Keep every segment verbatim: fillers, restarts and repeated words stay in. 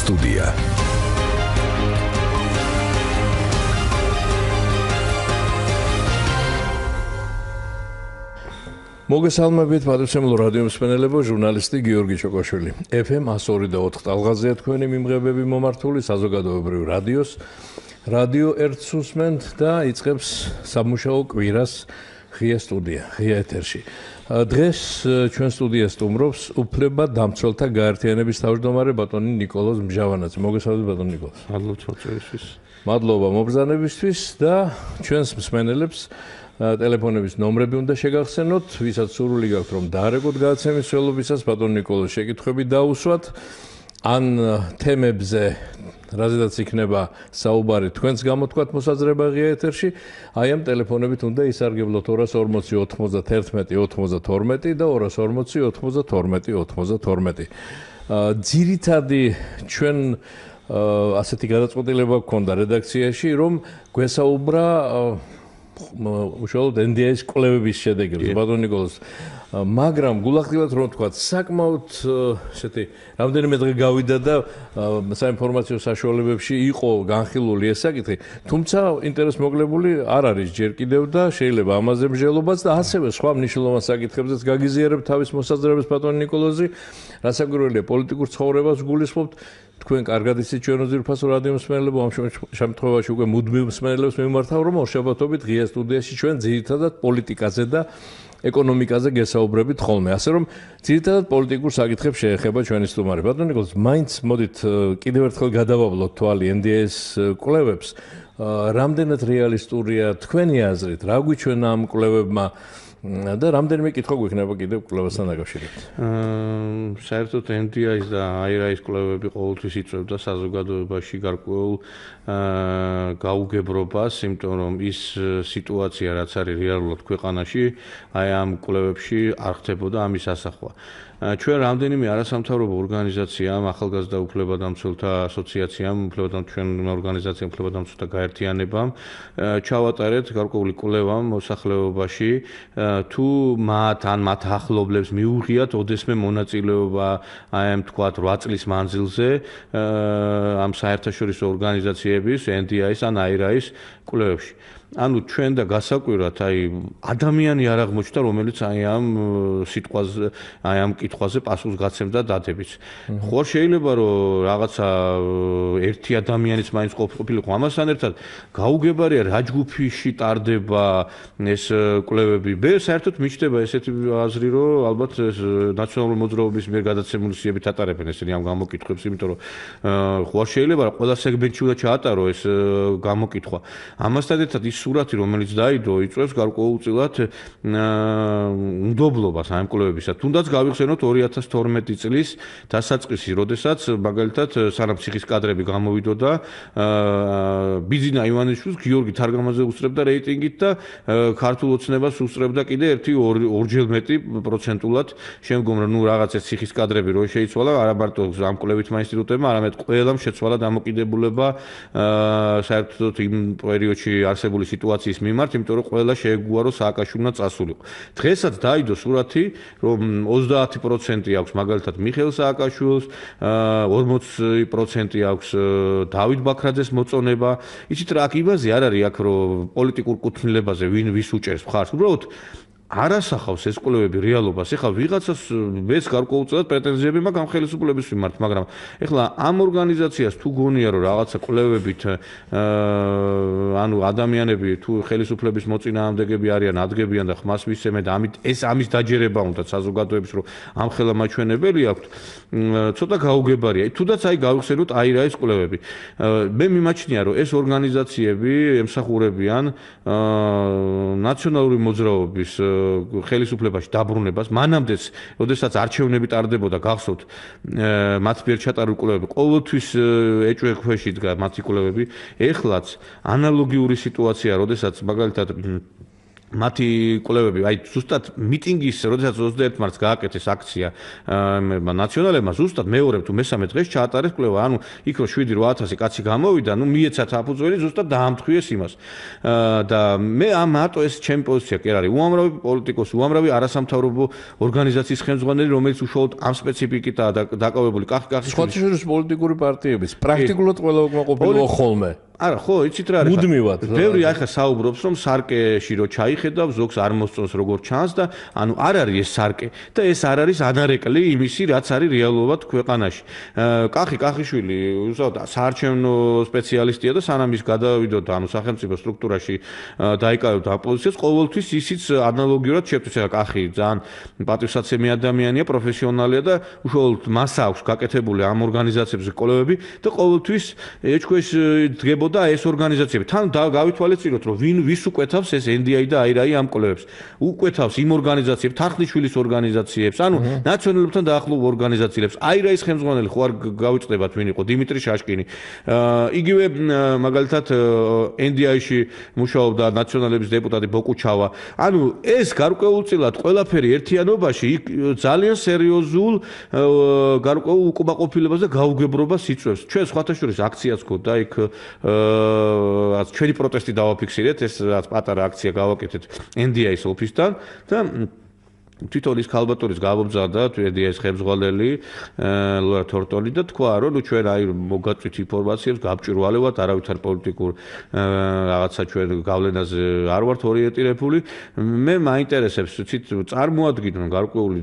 სტუდია. მოგესალმებით პატრიციულ რადიო მსმენელებო, ჟურნალისტი გიორგი ჩოკოშვილი. ეფ ემ one oh two point four ტალღაზეა თქვენი მიმღებები მომართული საზოგადოებრივ რადიოს. რადიო ერთს უსმენთ და იწყებს სამუშაო კვირას ღია სტუდია, ღია ეთერში. დღეს ჩვენ სტუდიას სტუმრობს უფლება დამცველთა გაერთიანების თავმჯდომარე ბატონი ნიკოლოზ მჟავანაძე. მოგესალმებით ბატონი ნიკოლოზ. მადლობა წვეწვისთვის. მადლობა მობრძანებისთვის და ჩვენს მსმენელებს ტელეფონების ნომრები უნდა შეგახსენოთ, ვისაც სურვილი გაქვთ რომ დაარეკოთ გადაცემის ველობისას ბატონ ნიკოლოზ შეკითხვები დაუსვათ, ან თემებზე, რაზედაც იქნება საუბარი თქვენს გამოთქვათ მოსაზრება ღია ეთერში, აი ამ ტელეფონებით უნდა ისარგებლოთ two forty ninety-one ninety-two და two forty ninety-two ninety-two. ძირითადი ჩვენ ასეთი გადაწყვეტილება გქონდა რედაქციაში, რომ გვესაუბრა უშუალოდ ენ დი ეის კვლევების შედეგებს, ბატონ ნიკოლოზ. მაგრამ გულახდილად რომ ვთქვათ, საკმაოდ ესეთი რამდენიმე დღე გავიდა და საინფორმაციო საშუალებებში იყო განხილული ეს საკითხი, თუმცა ინტერესს მოკლებული არ არის ჯერ კიდევ და შეიძლება ამაზე მსჯელობაც და ასევე სხვა მნიშვნელოვან საკითხებზეც გაგიზიარებ თავის მოსაზრებას ბატონ ნიკოლოზი, რასაკვირველია პოლიტიკურ ცხოვრებას გულისხმობთ. თქვენ კარგად იცით ჩვენო ძვირფასო რადიო მსმენელებო, ამ შემთხვევაში უკვე მუდმივ მსმენელებს მიმართავ, რომ ორშაბათობით ღია სტუდიაში ჩვენ ძირითადად პოლიტიკაზე და ეკონომიკაზე გესაუბრებით ხოლმე. ასე რომ ძირითადად პოლიტიკურ საკითხებს შეეხება ჩვენი სტუმარი. ბატონ ნიკოლოზ, მაინც მოდით კიდევ ერთხელ გადავავლოთ თვალი ენ დი ეის კვლევებს. რამდენად რეალისტურია თქვენი აზრით, რა გვიჩვენა ამ კვლევებმა და რამდენიმე კითხვა გვექნება კიდევ კვლევასთან დაკავშირებით. საერთოდ ენ დი ეის და აი არ ეის კვლევები ყოველთვის იწვევდა საზოგადოებაში გარკვეულ გაუგებრობას, იმიტომ რომ ის სიტუაცია, რაც არის რეალურად ქვეყანაში, აი ამ კვლევებში არ ხდებოდა ამის ასახვა. ჩვენ რამდენიმე არასამთავრობო ორგანიზაციამ, ახალგაზრდა უფლებადამცველთა ასოციაციამ, უფლებადამცველ ორგანიზაციამ, უფლებადამცველთა გაერთიანებამ ჩავატარეთ გარკვეული კვლევა მოსახლეობაში, თუ მათ ან მათ ახლობლებს მიუღიათ ოდესმე მონაწილეობა აი ამ თქვათ eight წლის მანძილზე ამ საერთაშორისო ორგანიზაციების ენ დი ეის ან აი არ ეის კვლევებში. ანუ ჩვენ და გასაკვირად აი ადამიანი არ აღმოჩნდა, რომელიც აი ამ სიტყვაზე, აი ამ კითხვაზე პასუხს გაცემდა დადებით. ხო შეიძლება რომ რაღაცა ერთი ადამიანიც მაინც ყოფილიყო ამასთან ერთად, გაუგებარია რა ჯგუფში ტარდება ეს კვლევები. მე საერთოდ მიჩნდება ესეთი აზრი, რომ ალბათ ნაციონალური მოძრაობის მიერ გადაცემული სიებით ატარებენ ესენი ამ გამოკითხვებს, იმიტომ რომ ხო შეიძლება რა ყველა სეგმენტში უნდა ჩაატარო ეს გამოკითხვა. ამასთან ერთად ის სურათი, რომელიც დაიდო, იწვევს გარკვეულწილად უნდობლობას ამ კვლევებისა. თუნდაც გავიხსენოთ two thousand twelve წლის დასაწყისი, როდესაც მაგალითად სანამ ციხის კადრები გამოვიდოდა, ბიძინა ივანიშვილს გიორგი თარგამაძე უსწრებდა რეიტინგით და ქართულ ოცნებას უსწრებდა კიდე ერთი ორჯერ მეტი პროცენტულად. შემდგომ რომ ნუ რაღაც ეს ციხის კადრები რო შეიცვალა, არა მარტო ამ კვლევითმა ინსტიტუტებმა, არამედ ყველამ შეცვალა დამოკიდებულება საერთოდ იმ პერიოდში არსებული სიტუაციის მიმართ, იმიტომ რომ ყველა შეეგუა რომ სააკაშვილმა წასულიყო. დღესაც დაიდო სურათი, რომ ოცდაათი პროცენტი აქვს მაგალითად მიხეილ სააკაშვილს, ორმოცი პროცენტი აქვს დავით ბაქრაძეს მოწონება. იცით რა, აქ იბაზე არ არის აქ რომ პოლიტიკურ კუთვნილებაზე ვინ ვის უჭერს მხარს. უბრალოდ არ ასახავს ეს კვლევები რეალობას. ეხლა ვიღაცას მეც გარკვეულწილად პრეტენზიები მაქვს ამ ხელისუფლების მიმართ, მაგრამ ეხლა ამ ორგანიზაციას თუ გონია რომ რაღაცა კვლევებით ანუ ადამიანები თუ ხელისუფლების მოწინააღმდეგები არიან, ადგენიან და ხმას მისცემენ და ამით ეს ამის დაჯერება უნდა საზოგადოების, რომ ამ ხელა მაჩვენებელი აქვთ, ცოტა გაუგებარია. თუნდაც აი გავიხსენოთ აი არ ეის კვლევები. მე მიმაჩნია რომ ეს ორგანიზაციები ემსახურებიან ნაციონალური მოძრაობის ხელისუფლებაში დაბრუნებას, მანამდეც, როდესაც არჩევნები ტარდებოდა, გახსოვთ, მათ მიერ ჩატარებული კვლევები ყოველთვის ეჭვი ქვეშ იდგა მათი კვლევები. ეხლაც ანალოგიური სიტუაცია, როდესაც მაგალითად მათი კვლევები, აი ზუსტად მიტინგის, როდესაც ოცდაერთ მარტს გააკეთეს აქცია ნაციონალებმა, ზუსტად მეორე თუ მესამე დღეს ჩაატარეს კვლევა, ანუ იქ რო შვიდი რვა ათასი კაცი გამოვიდა, ნუ მიეცათ საფუძველი, ზუსტად დაამთხვიეს იმას. და მე ამ მარტო ეს ჩემი პოზიცია კი არ არის. უამრავი პოლიტიკოსი, უამრავი არასამთავრობო ორგანიზაციის ხელმძღვანელი, რომელიც უშუალოდ ამ სპეციფიკითაა დაკავებული, კახი-კახის სხვადასხვა პოლიტიკური პარტიების პრაქტიკულად ყველა უკმაყოფილოა ხოლმე. არა, ხო, იცით რა არის? მუდმივად. ბევრი ახლა საუბრობს, რომ სარკეში რო ჩაიხედავ, ზოგს არ მოსწონს როგორ ჩანს და ანუ არ არის ეს სარკე და ეს არ არის ანარეკლი იმისი, რაც არის რეალურად ქვეყანაში. კახი კახიშვილი, უბრალოდ საარჩევნო სპეციალისტია და სანამ ის გადავიდოდა ანუ სახელმწიფო სტრუქტურაში დაიკავებდა ამ პოზიციას, ყოველთვის ისიც ანალოგიურად შეფთვის. ახლა კახი ძალიან პატივსაცემი ადამიანია, პროფესიონალია და უშუალოდ მას აქვს გაკეთებული ამ ორგანიზაციებზე კვლევები და ყოველთვის ეჭქვეშ დგება და ეს ორგანიზაციები თან გავითვალისწინოთ რომ ვინ ვის უკვეთავს ეს ენ დი აი და აირაი ამ კვლევებს უკვეთავს იმ ორგანიზაციებს თარხნიშვილის ორგანიზაციებს ანუ ნაციონალებთან დაახლოებულ ორგანიზაციებს აირაის ხელმძღვანელი ხო არ გავიწდებათ ვინ იყო დიმიტრი შაშკინი იგივე მაგალითად ენ დი აი-ში მუშაობდა ნაციონალების დეპუტატი ბოკუჩავა ანუ ეს გარკვეულწილად ყველაფერი ერთიანობაში ძალიან სერიოზულ გარკვეულ უკმაყოფილებას და გაუგებრობას იწვევს ჩვენ სხვათა შორის აქციაც გქონდა იქ რაც ჩვენი პროტესტი დავაფიქსირეთ, ეს რაც პატარა აქცია გავაკეთეთ ენ დი აის ოფისთან და თვითონ ის ქალბატონის გამომძადა ენ დი აის ხელმძღვანელი ლორა თორტონი და თქვა რომ ნუ ჩვენ აი მოგაწვით ინფორმაციებს გაბჭირვალებად არავითარ პოლიტიკურ რაღაცა ჩვენ გავლენაზე არ ვართ ორიენტირებული მე მაინტერესებს ვიცით წარმოადგინონ გარკვეული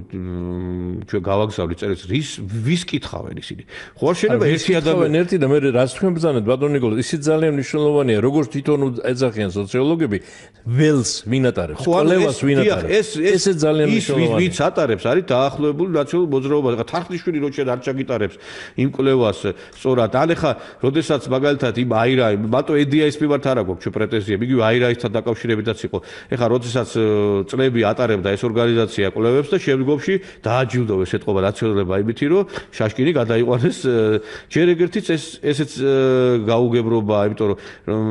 ჩვენ გავაგზავნით წერილს რის ვის კითხავენ ისინი ხო არ შეიძლება ერთი ადამიანი ერთი და მე რაც თქვენ ბრძანეთ ბატონ ნიკოლოზ ისიც ძალიან მნიშვნელოვანია როგორც თვითონ ეძახიან სოციოლოგები ველს ვინ ატარებს კვლევას ვინ ატარებს ესე ძალიან ვიც ატარებს არის დაახლოებული ნაციონალურ მოძრაობას. ახლა თარხნიშვილი რო შეიძლება არ ჩაგიტარებს იმ კვლევას სწორად. ან ახლა როდესაც მაგალითად იმ აირაი, მარტო ენ დი აის მიმართ არ აქვს ჩვენ პრეტენზიები, იგივე აირაისთან დაკავშირებითაც იყო. ახლა როდესაც წლები ატარებდა ეს ორგანიზაცია კვლევებს და შემდგომში დააჯილდოვეს ეთყობა ნაციონალებმა იმითი რომ შაშკინი გადაიყვანეს ჯერ ეგერთიც ეს ესეც გაუგებრობა, იმიტომ რომ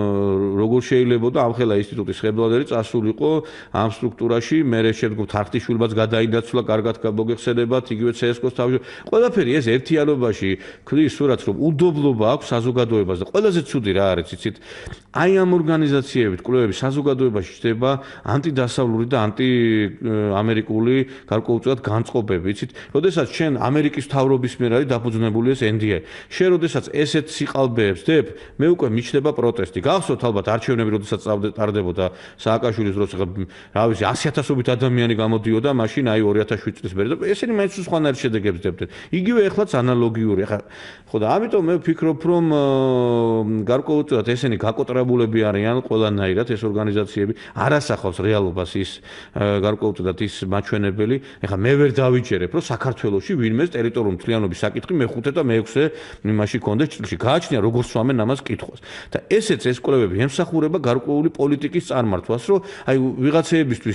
როგორ შეიძლება და ამხელა ინსტიტუტის ხელმძღვანელი წასულიყო ამ სტრუქტურაში, მე შემდგომ თარხნიშვილმაც გადაინაცვლა, კარგად მოგეხსენებათ, იგივე ცე ეს კოს თავი. ყველაფერი ეს ერთიანობაში ქმნის სურათს, რომ უდობლობა აქვს საზოგადოებას და ყველაზე ცუდი რა არის, იცით? აი ამ ორგანიზაციებით კვლევები საზოგადოებაში ხდება ანტიდასავლური და ანტიამერიკული გარკვეულწილად განწყობები, იცით? როდესაც შენ ამერიკის მთავრობის მიერ არის დაფუძნებული ეს ენ დი აი. შენ როდესაც ესეთ სიყალბეებს დებ, მე უკვე მიჩნდება პროტესტი. გახსოვთ ალბათ არჩევნები როდესაც ტარდებოდა სააკაშვილის დროს, რა ვიცი, ასი ათასობით ადამიანი გამოდიოდა მაშინ აი ორი ათას შვიდ წლის მერე და ესენი მაინც სხვანაირ შედეგებს დებდნენ. იგივე ეხლაც ანალოგიური. ახლა ხო და ამიტომ მე ვფიქრობ რომ გარკვეულწილად ესენი გაკოტრებულები არიან ყველანაირად ეს ორგანიზაციები არ ასახავს რეალობას ის გარკვეულწილად ის მაჩვენებელი. ახლა მე ვერ დავიჯერებ რომ საქართველოში ვინმეს ტერიტორიული მთლიანობის საკითხი მეხუთე და მეექვსე იმაში კონდეს ჭრილში. გააჩნია როგორ სვამენ ამას კითხვას. და ესეც ეს კვლევები ემსახურება გარკვეული პოლიტიკის წარმართვას, რომ აი ვიღაცეებისთვის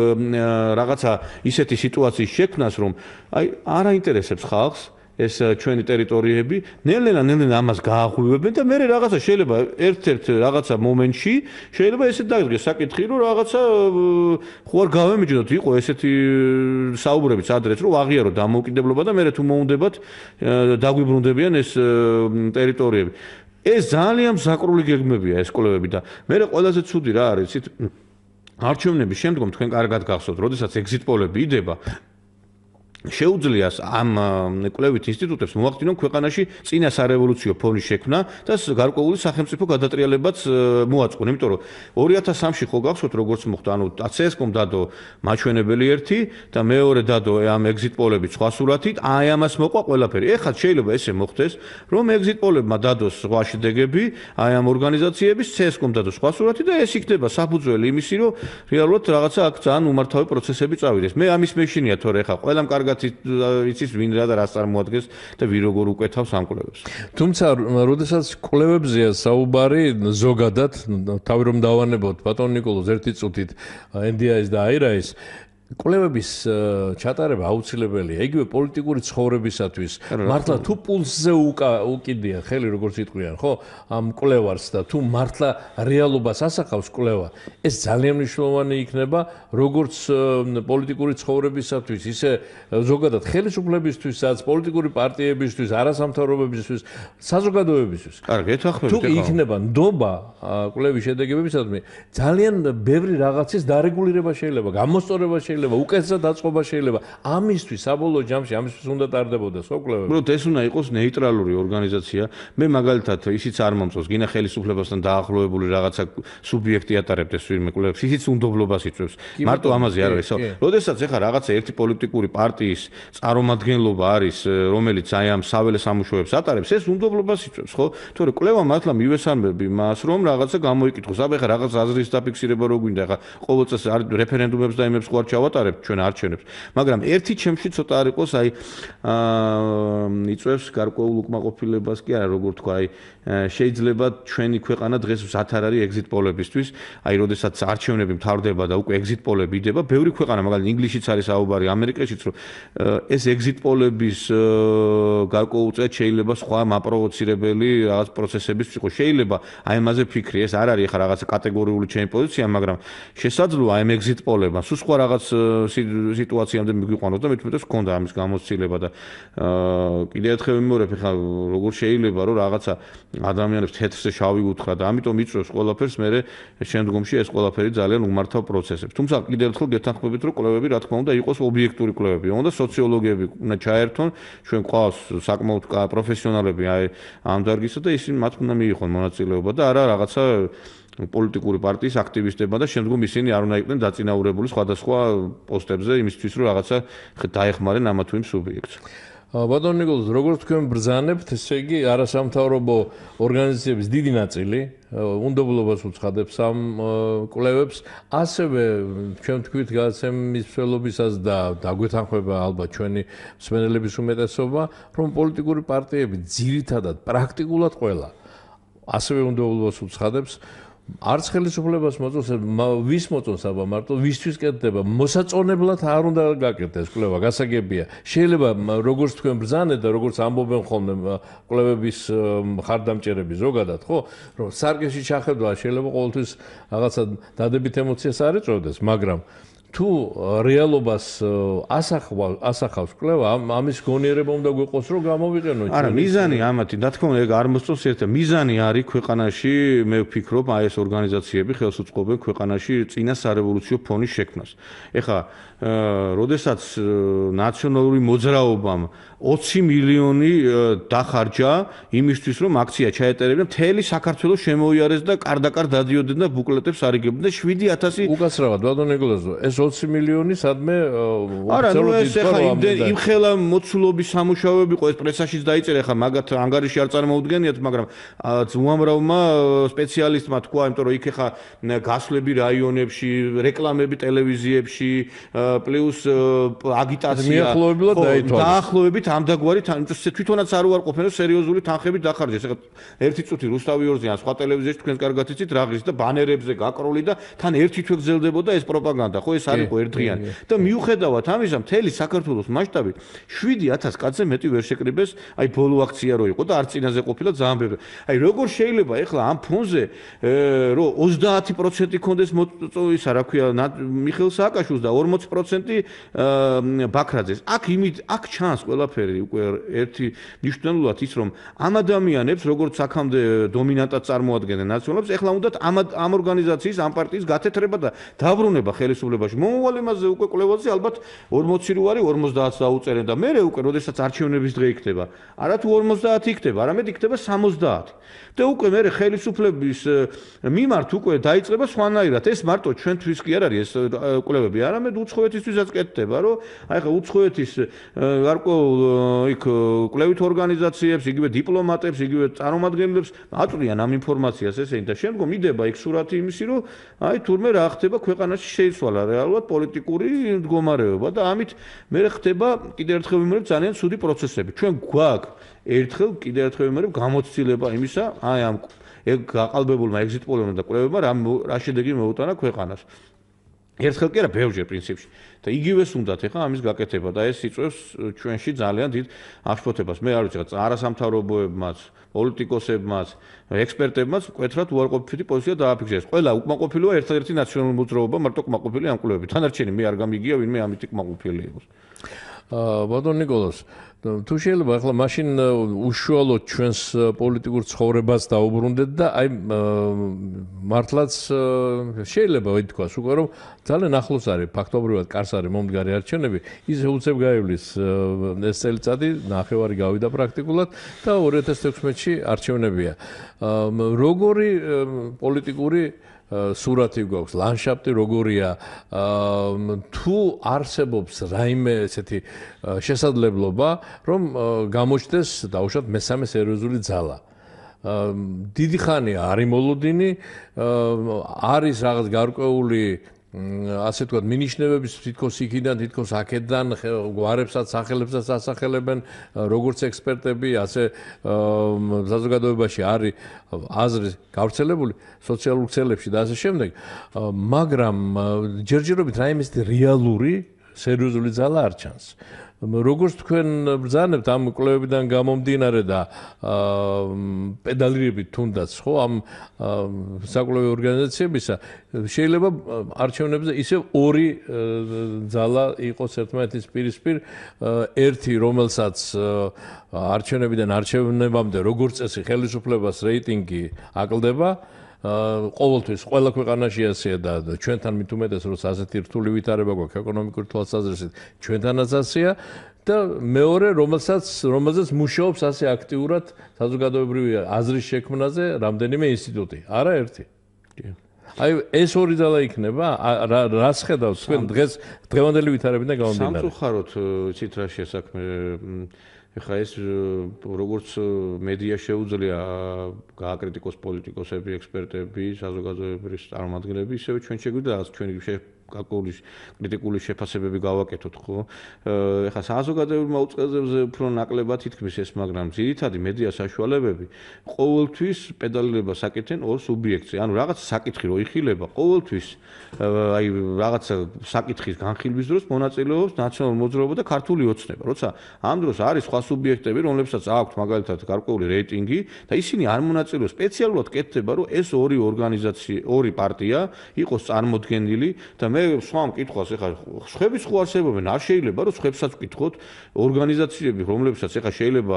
რაღაცა ისეთი სიტუაციის შექმნას, რომ აი არ აინტერესებს ხალხს ეს ჩვენი ტერიტორიები, ნელ-ნელა ნელ-ნელა ამას გააღვივებენ და მე რაღაცა შეიძლება ერთ-ერთ რაღაცა მომენტში შეიძლება ესეთ დაგდგეს საკითხი, რომ რაღაცა ხო არ გავემიჯნოთ, იყო ესეთი საუბრებიც ადრეც, რომ აღიაროთ დამოუკიდებლობა და მე თუ მოუნდებათ დაგვიბრუნდებიან ეს ტერიტორიები. ეს ძალიან მსაკრული გეგმებია ეს კვლევები და მე ყველაზე ცუდი რა არის, იცით? არჩევნების შემდგომ თქვენ კარგად გახსოვთ, როდესაც ეგზიტ პოლები იდება, შეუძლიას ამ კვლევით ინსტიტუტებს მოახდინონ ქვეყანაში წინა სარევოლუციო ფონის შექმნა და გარკვეული სახელმწიფო გადატრიალებაც მოაწყონ, იმიტომ რომ ორი ათას სამში ხო გახსოვთ როგორც მოხდა, ანუ ცე ეს კომ დადო მაჩვენებელი ერთი და მეორე დადო ამ ეგზიტ პოლები სხვა სურათით, აი ამას მოყვა ყველაფერი. ეხლა შეიძლება ესე მოხდეს, რომ ეგზიტ პოლებმა დადოს სხვა შედეგები, აი ამ ორგანიზაციების ცე ეს კომ დადო სხვა სურათი და ეს იქნება საფუძველი იმისი, რომ რეალურად რაღაცა აქ ძალიან უმართავი პროცესები წავიდეს. მე ამის მეშინია თორე ეხლა ყველამ კარგად იცის ვინ რა და რას წარმოადგენს და ვინ როგორ უკეთავს ამ კვლევებს. თუმცა, როდესაც კვლევებზეა საუბარი ზოგადად, თავი რომ დავანებოთ ბატონ ნიკოლოზ ერთი წუთით ენ დი აის და აირაის კვლევების ჩატარება აუცილებელია იგივე პოლიტიკური ცხოვრებისათვის. მართლა თუ პულსზე უკიდია ხელი როგორც იტყვიან, ხო? ამ კვლევარს და თუ მართლა რეალობას ასახავს კვლევა, ეს ძალიან მნიშვნელოვანი იქნება როგორც პოლიტიკური ცხოვრებისათვის, ისე ზოგადად ხელისუფლებისთვის, სადაც პოლიტიკური პარტიებისთვის, არასამთავრობოებისთვის, საზოგადოებისთვის. კარგი, ეთანხმებით. თუ იქნება ნდობა კვლევის შედეგებისადმი, ძალიან ბევრი რაღაცის დარეგულირება შეიძლება, გამოსწორება შეიძლება უკეთესად დაწყობა შეიძლება. ამისთვის საბოლოო ჯამში ამისთვის უნდა ტარდებოდეს ხო კვლევები? უბრალოდ ეს უნდა იყოს ნეიტრალური ორგანიზაცია. მე მაგალითად ისიც არ მომწონს, გინა ხელისუფლებასთან დაახლოებული რაღაცა სუბიექტი ატარებდეს ვინმე კვლევებს, ისიც უნდობლობას იწვევს. მარტო ამაზე არ არის. როდესაც ეხლა რაღაცა ერთი პოლიტიკური პარტიის წარმომადგენლობა არის, რომელიც აი ამ საველე სამუშაოებს ატარებს, ეს უნდობლობას იწვევს, ხო? თორე კვლევა მართლა მივესალმები მას, რომ რაღაცა გამოიკითხოს. აბა ეხლა რაღაც აზრის დაფიქსირება რო გვინდა, ეხლა ყოველ წელს რეფერენდუმებს და იმებს ხوار ჩავატარებთ ჩვენ არჩევნებს, მაგრამ ერთი ჩემში ცოტა არ იყოს, აი აა იწევს გარკვეულ უკმაყოფილებას კი არა, როგორ თქვა, აი შეიძლება ჩვენი ქვეყანა დღეს მზად არ არის ეგზიტ პოლებისთვის, აი როდესაც არჩევნები მთავრდება და უკვე ეგზიტ პოლები იდება, ბევრი ქვეყანა, მაგალითად ინგლისშიც არის საუბარი, ამერიკაშიც, რომ ეს ეგზიტ პოლების გარკვეულწილად შეიძლება სხვა მაპროვოცირებელი რაღაც პროცესების იყოს, შეიძლება აი ამაზე ფიქრი, ეს არ არის ახლა რაღაცა კატეგორიული ჩემი პოზიცია, მაგრამ შესაძლოა აი ეგზიტ პოლებმა სულ სხვა რაღაც სიტუაციამდე მიგვიყვანოს და მეთქმეტეს გქონდა ამის გამოცდილება და კიდე ერთხელ ვიმეორებ, ხა როგორ შეიძლება რომ რაღაცა ადამიანებს თეთრზე შავი უთხრა და ამიტომ იწვევს ყველაფერს, მე შემდგომში ეს ყველაფერი ძალიან უმართავ პროცესებს. თუმცა კიდე ერთხელ გეთანხმებით, რომ კვლევები რა თქმა უნდა იყოს ობიექტური კვლევები, უნდა სოციოლოგები უნდა ჩაერთონ, ჩვენ ყავს საკმაოდ პროფესიონალები აი ამ დარგისა და ისინი მათ უნდა მიიღონ მონაწილეობა და არა რაღაცა პოლიტიკური პარტიის აქტივისტებმა და შემდგომ ისინი არ უნდა იყვნენ დაწინაურებული სხვადასხვა პოსტებზე იმისთვის, რომ რაღაცა დაეხმარენ ამა თუ იმ სუბიექტს. ბატონ ნიკოლოზ, როგორც თქვენ ბრძანებთ, ესე იგი არასამთავრობო ორგანიზაციების დიდი ნაწილი უნდობლობას უცხადებს ამ კვლევებს, ასევე ჩვენ თქვით გადაცემის მსვლელობისას და დაგვეთანხმება ალბათ ჩვენი მსმენელების უმეტესობა, რომ პოლიტიკური პარტიები ძირითადად პრაქტიკულად ყველა ასევე უნდობლობას უცხადებს არც ხელისუფლებას მოწონს, ვის მოწონს აბა მარტო ვისთვის კეთდება, მოსაწონებლად არ უნდა გაკეთდეს კვლევა, გასაგებია. შეიძლება როგორც თქვენ ბრძანეთ და როგორც ამბობენ ხოლმე კვლევების მხარდამჭერები ზოგადად, ხო, რომ სარგეში ჩახედვა შეიძლება ყოველთვის რაღაცა დადებით ემოციას არ ეწევდეს, მაგრამ თუ რეალობას ასახავს კვლევა, ამის გონიერება უნდა გვიყოს, რომ გამოვიყენოთ. არა, მიზანი ამათი, რა თქმა უნდა, ეგ არ მოსწონს ერთ, მიზანი არის ქვეყანაში, მე ვფიქრობ, აი ეს ორგანიზაციები ხელს უწყობენ ქვეყანაში წინა სარევოლუციო ფონის შექმნას. ეხლა, როდესაც ნაციონალური მოძრაობამ ოცი მილიონი დახარჯა იმისთვის, რომ აქცია ჩაეტარებინა, მთელი საქართველოს შემოიარეს და კარდაკარ დადიოდნენ და ბუკლეტებს არიგებდნენ და შვიდი ათასი უკაცრავად, ბატონ ნიკოლოზო, ეს ოცი მილიონი სადმე არა, ნუ ეს ახლა იმ ხელა მოცულობის სამუშაოები ყო, ეს პრესაშიც დაიწერა, ახლა მაგათ ანგარიში არ წარმოუდგენიათ, მაგრამ უამრავმა სპეციალისტმა თქვა, იმიტომ რომ იქ ახლა გასვლები რაიონებში, რეკლამები ტელევიზიებში, პლუს აგიტაცია, დაახლოებით ამდაგვარი თვითონაც არ უარყოფენ, რომ სერიოზული თანხებით დახარჯეს. ეხლა ერთი წუთი რუსთავი ორზიან სხვა ტელევიზიაში თქვენს კარგად იცით რა ღირს და ბანერებზე გაკრული და თან ერთი თვე გრძელდებოდა ეს პროპაგანდა, ხო, ეს არ იყო ერთდღიანი. და მიუხედავად ამისა, მთელი საქართველოს მასშტაბით შვიდი ათას კაცზე მეტი ვერ შეკრიბეს, აი ბოლო აქცია რო იყო და არ წინაზე ყოფილა ძალიან ბევრი. აი როგორ შეიძლება ეხლა ამ ფონზე რომ ოცდაათი პროცენტი კონდეს ისა, რა ქვია, მიხეილ სააკაშვილს და ორმოცი პროცენტი ბაქრაძეს. აქ იმით აქ ჩანს ყველაფერი უკვე ერთი მნიშვნელოვნად ის, რომ ამ ადამიანებს, როგორც აქამდე დომინანტად წარმოადგენენ ნაციონალებს, ეხლა უნდათ ამ ამ ორგანიზაციის, ამ პარტიის გათეთრება და დაბრუნება ხელისუფლებაში. მომავალ იმაზე უკვე კვლევაზე ალბათ ორმოცი რო არის, ორმოცდაათს დაუწერენ და მე უკვე როდესაც არჩევნების დღე იქნება, არა თუ ორმოცდაათი იქნება, არამედ იქნება სამოცდაათი. და უკვე მე ხელისუფლების მიმართ უკვე დაიწყება სხვანაირად. ეს მარტო ჩვენთვის კი არ არის ეს კვლევები, არამედ უცხოეთისთვისაც კეთდება, რომ აი ხა უცხოეთის გარკვეულ იქ კვლევით ორგანიზაციებს, იგივე დიპლომატებს, იგივე წარმომადგენლებს აწვდიან ამ ინფორმაციას ესენი და შემდგომ იდება იქ სურათი იმისი, რომ აი თურმე რა ხდება ქვეყანაში შეიცვალა რეალურად პოლიტიკური მდგომარეობა და ამით მე ხდება კიდევ ერთხელ ვიმეორებ ძალიან ცუდი პროცესები. ჩვენ გვაქვს ერთხელ კიდევ ერთხელ ვიმეორებ გამოცდილება იმისა, აი ამ ეგ გაყალბებულმა ეგზიტ პოლებმა და კვლევებმა რა რა შედეგი მოუტანა ქვეყანას. ერთხელ კი არა, ბევრჯერ პრინციპში. და იგივეს უნდათ ეხლა ამის გაკეთება და ეს იწვევს ჩვენში ძალიან დიდ აღშფოთებას. მე არ ვიცი რა არასამთავრობოებმაც, პოლიტიკოსებმაც, ექსპერტებმაც მკვეთრად უარყოფითი პოზიცია დააფიქსეს. ყველა უკმაყოფილოა ერთადერთი ნაციონალური მოძრაობა, მარტო უკმაყოფილი ამ კვლევებით. თანარჩენი მე არ გამიგია ვინმე ამით უკმაყოფილი იყოს. აა ბატონ ნიკოლოზ, თუ შეიძლება ახლა მაშინ უშუალოდ ჩვენს პოლიტიკურ ცხოვრებას დაუბრუნდეთ და აი მართლაც შეიძლება ვთქვას უკვე რომ ძალიან ახლოს არის ფაქტობრივად კარს არის მომდგარი არჩევნები, ისე უცებ გაივლის ეს წელიწადი, ნახევარი გავიდა პრაქტიკულად და ორი ათას თექვსმეტში არჩევნებია. როგორი პოლიტიკური სურათი გვაქვს, ლანდშაფტი როგორია, თუ არსებობს რაიმე ესეთი შესაძლებლობა, რომ გამოჩნდეს დაუშვათ მესამე სერიოზული ძალა. დიდი ხანია არის მოლოდინი, არის რაღაც გარკვეული ასე ვთქვათ, მინიშნებების თითქოს იქიდან, თითქოს აქედან გვარებსაც, სახელებსაც ასახელებენ, როგორც ექსპერტები, ასე საზოგადოებაში არის აზრი გავრცელებული სოციალურ ქსელებში და ასე შემდეგ, მაგრამ ჯერჯერობით რაიმე ისეთი რეალური, სერიოზული ძალა არ ჩანს. როგორც თქვენ ბრძანებთ ამ კვლევებიდან გამომდინარე და პედალირებით თუნდაც ხო ამ საკვლევო ორგანიზაციებისა შეიძლება არჩევნებზე ისევ ორი ძალა იყოს ერთმანეთის პირისპირ ერთი რომელსაც არჩევნებიდან არჩევნებამდე როგორც წესი ხელისუფლებას რეიტინგი აკლდება ყოველთვის ყველა ქვეყანაში ასეა და ჩვენთან მით უმეტეს რომ ასეთი რთული ვითარება გვაქვს ეკონომიკური თვალსაზრისით ჩვენთანაც ასეა და მეორე რომელსაც რომელზეც მუშაობს ასე აქტიურად საზოგადოებრივი აზრის შექმნაზე რამდენიმე ინსტიტუტი არა ერთი აი ეს ორი ძალა იქნება რას ხედავთ თქვენ დღეს დღევანდელი ვითარებიდან გამომდინარე სამწუხაროდ იცით რა შესაქმე ეხლა ეს როგორც მედია შეუძლია გააკრიტიკოს პოლიტიკოსები, ექსპერტები, საზოგადოებრივი წარმომადგენლები, ისევე ჩვენ შეგვიძლია რაღაც ჩვენი კაკულის კრიტიკული შეფასებები გავაკეთოთ, ხო? ეხლა საზოგადოებრივ მოუწყებებზე უფრო ნაკლებად ითქმის ეს, მაგრამ ძირითადი მედია საშუალებები ყოველთვის პედალირებას აკეთენ ორ სუბიექტზე. ანუ რაღაც საკითხი რო იხილება, ყოველთვის აი რაღაცა საკითხის განხილვის დროს მონაწილეობს ნაციონალური მოძრაობა და ქართული ოცნება. როცა ამ დროს არის სხვა სუბიექტები, რომლებსაც აქვთ მაგალითად გარკვეული რეიტინგი და ისინი არ მონაწილეობს, სპეციალურად კეთდება, რომ ეს ორი ორგანიზაცია, ორი პარტია იყოს წარმოდგენილი და მე სხვა მკითხვას ეხლა ხების ხო არსებობენ, არ შეიძლება რომ ხებსაც ვკითხოთ ორგანიზაციები, რომლებსაც ეხლა შეიძლება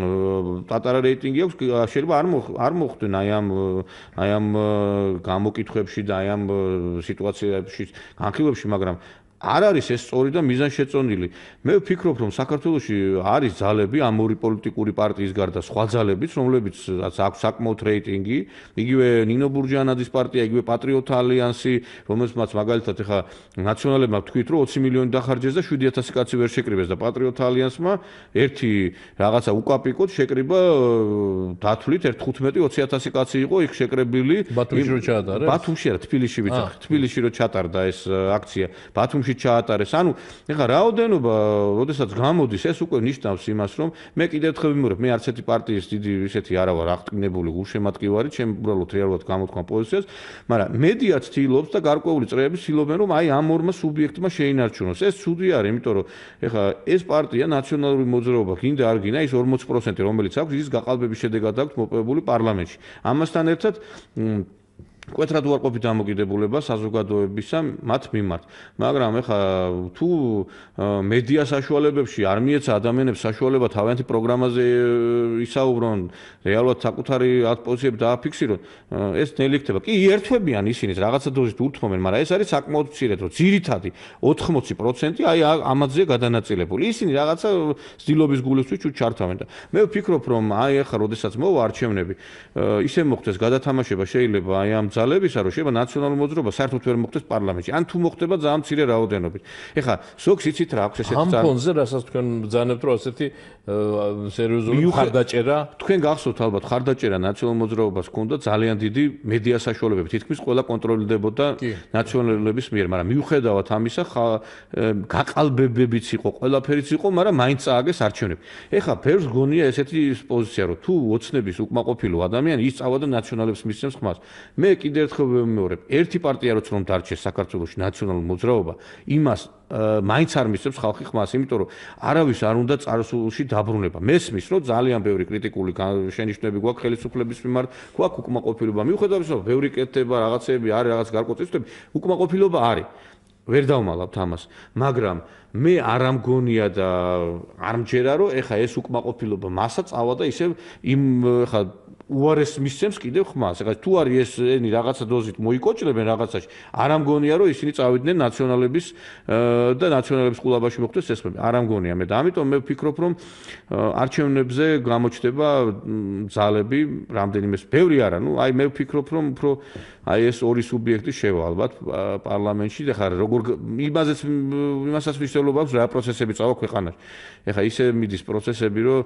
პატარა რეიტინგი აქვს, შეიძლება არ არ მოხდნენ აი ამ აი ამ გამოკითხვებში და აი ამ სიტუაციებში, განხილვებში, მაგრამ არ არის ეს სწორი და მიზანშეწონილი. მე ვფიქრობ, რომ საქართველოში არის ძალები ამ ორი პოლიტიკური პარტიის გარდა სხვა ძალებიც, რომლებიც აქვს საკმაოდ რეიტინგი, იგივე ნინო ბურჯანაძის პარტია, იგივე პატრიოტთა ალიანსი, რომელსაც მაგალითად ეხა ნაციონალებმა თქვით, რომ ოცი მილიონი დახარჯეს და შვიდი ათასი კაცი ვერ შეკრიბეს და პატრიოტთა ალიანსმა ერთი რაღაცა უკაპიკოდ შეკრიბა დათვლით ერთ თხუთმეტი ოცი ათასი კაცი იყო იქ შეკრებილი. ბათუმში რო ჩაატარეს? ბათუმში არა, თბილისში ვიცახ. თბილისში რო ჩატარდა ეს აქცია. ბათუმში ჩაატარეს. ანუ ეხლა რაოდენობა, როდესაც გამოდის, ეს უკვე ნიშნავს იმას, რომ მე კიდევ ერთხელ ვიმეორებ, მე არც ერთი პარტიის დიდი ისეთი არა ვარ, აღტკინებული გულშემატკივარი, ჩემ უბრალოდ რეალურად გამოთქვა პოზიციას, მაგრამ მედია ცდილობს და გარკვეული წრეები ცდილობენ, რომ აი ამ ორმა სუბიექტმა შეინარჩუნოს. ეს ცუდი არის, იმიტომ რომ ეხლა ეს პარტია ნაციონალური მოძრაობა, გინდა არ გინდა, ის ორმოცი პროცენტი რომელიც აქვს, ის გაყალბების შედეგად აქვს მოპოვებული პარლამენტში. ამასთან ერთად მკვეთრად უარყოფით დამოკიდებულება საზოგადოებისა მათ მიმართ. მაგრამ ეხლა თუ მედია საშუალებებში არ მიეცა ადამიანებს საშუალება თავიანთი პროგრამაზე ისაუბრონ, რეალურად საკუთარი პოზიციები დააფიქსირონ, ეს ნელი ხდება. კი, ერთვებიან ისინიც რაღაცა დოზით უთმობენ, მაგრამ ეს არის საკმაოდ მცირედ, რომ ძირითადი ოთხმოცი პროცენტი აი ამაზე გადანაწილებული. ისინი რაღაცა ცდილობის გულისთვის ჩუ ჩართავენ და მე ვფიქრობ, რომ აი ეხლა როდესაც მოვა არჩევნები, ისე მოხდეს გადათამაშება შეიძლება აი ამ ძალებისა, რომ შეიძლება ნაციონალური მოძრაობა საერთოდ ვერ მოხდეს პარლამენტში. ან თუ მოხდება ძალიან მცირე რაოდენობით. ეხლა ზოგს იცით რა აქვს ესეთი ამ ფონზე, რასაც თქვენ ბრძანებთ, რომ ასეთი სერიოზული ხარდაჭერა, თქვენ გახსოვთ ალბათ, ხარდაჭერა ნაციონალურ მოძრაობას ჰქონდა ძალიან დიდი მედია საშუალებები. თითქმის ყველა კონტროლდებოდა ნაციონალურების მიერ, მაგრამ მიუხედავად ამისა, გაყალბებებიც იყო, ყველაფერიც იყო, მაგრამ მაინც წააგეს არჩევნები. ეხლა ფერს გონია ესეთი პოზიცია, რომ თუ ოცნების უკმაყოფილო ადამიანი ის წავა და ნაციონალებს მისცემს ხმას. მე კი კიდევ ერთხელ ვიმეორებ, ერთი პარტია როცა რომ დარჩეს საქართველოში ნაციონალური მოძრაობა, იმას მაინც არ მისცემს ხალხი ხმას, იმიტომ რომ არავის არ უნდა წარსულში დაბრუნება. მესმის, რომ ძალიან ბევრი კრიტიკული შენიშვნები გვაქვს ხელისუფლების მიმართ, გვაქვს უკმაყოფილება. მიუხედავად იმისა, რომ ბევრი კეთდება, რაღაცეები არის, რაღაც გარკვეულწილები, უკმაყოფილება არის. ვერ დავმალავთ ამას, მაგრამ მე არ ამგონია და არ მჯერა, რომ ეხა ეს უკმაყოფილება მასა წავა და ისევ იმ ეხა უარეს მისცემს კიდევ ხმას. ეხლა თუ არის ესენი რაღაცა დოზით მოიკოჭლებენ რაღაცაში, არ ამგონია, რომ ისინი წავიდნენ ნაციონალების და ნაციონალების ყულაბაში მოხვდეს ესმები. არ ამგონია მე და ამიტომ მე ვფიქრობ, რომ არჩევნებზე გამოჩნდება ძალები, რამდენიმე ბევრი არა, ну, აი მე ვფიქრობ, რომ უფრო აი ეს ორი სუბიექტი შევა ალბათ პარლამენტში და ხარ როგორ იმაზეც იმასაც მნიშვნელობა აქვს რა პროცესები წავა ქვეყანაში. ეხლა ისე მიდის პროცესები, რომ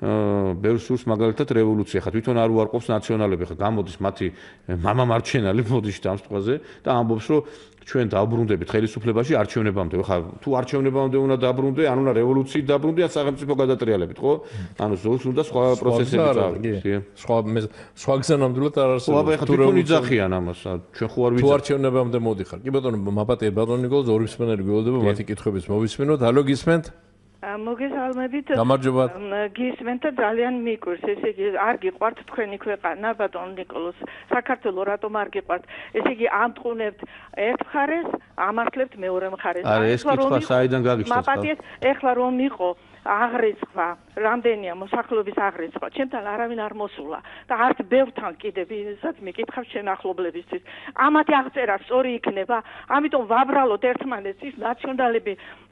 ბევრ სურს მაგალითად რევოლუცია, ხა თვითონ არ უარყოფს ნაციონალები, ხა გამოდის მათი მამამარჩენალი მოდის დამსწრაზე და ამბობს, რომ ჩვენ დაბრუნდებით ხელისუფლებაში არჩევნებამდე. ხა თუ არჩევნებამდე უნდა დაბრუნდე, ან უნდა რევოლუციით დაბრუნდე, ან სახელმწიფო გადატრიალებით, ხო? ანუ ზოგს უნდა სხვა პროცესები წავიდეს. სხვა სხვა გზა ნამდვილად არ არსებობს. ხო, აბა ეხლა თვითონ იძახიან ამას, ჩვენ ხო არ ვიძახით. თუ არჩევნებამდე მოდიხარ. კი ბატონო, მაპატიე ბატონო ნიკოლოზ ორი მსმენელი გველოდება, მათი კითხვების მოვისმენოთ. ალო, გისმენთ? მოგესალმებით. გამარჯობა. გისმენთ და ძალიან მიკვირს, ესე იგი არ გიყვართ თქვენი ქვეყანა, ბატონ ნიკოლოზ. საქართველოს რატომ არ გიყვართ? ესე იგი ამტყუნებთ ერთ მხარეს, ამართლებთ მეორე მხარეს. არა, ეს კითხვა საიდან გაგიჩნდა? მაპატიეს ეხლა რომ იყო აღრიცხვა, რამდენია მოსახლეობის აღრიცხვა, ჩემთან არავინ არ მოსულა და არც ბევრთან კიდევ ვისაც მიკითხავ შენ ახლობლებისთვის. ამათი აღწერა სწორი იქნება, ამიტომ ვაბრალოთ ერთმანეთს ის ნაციონალები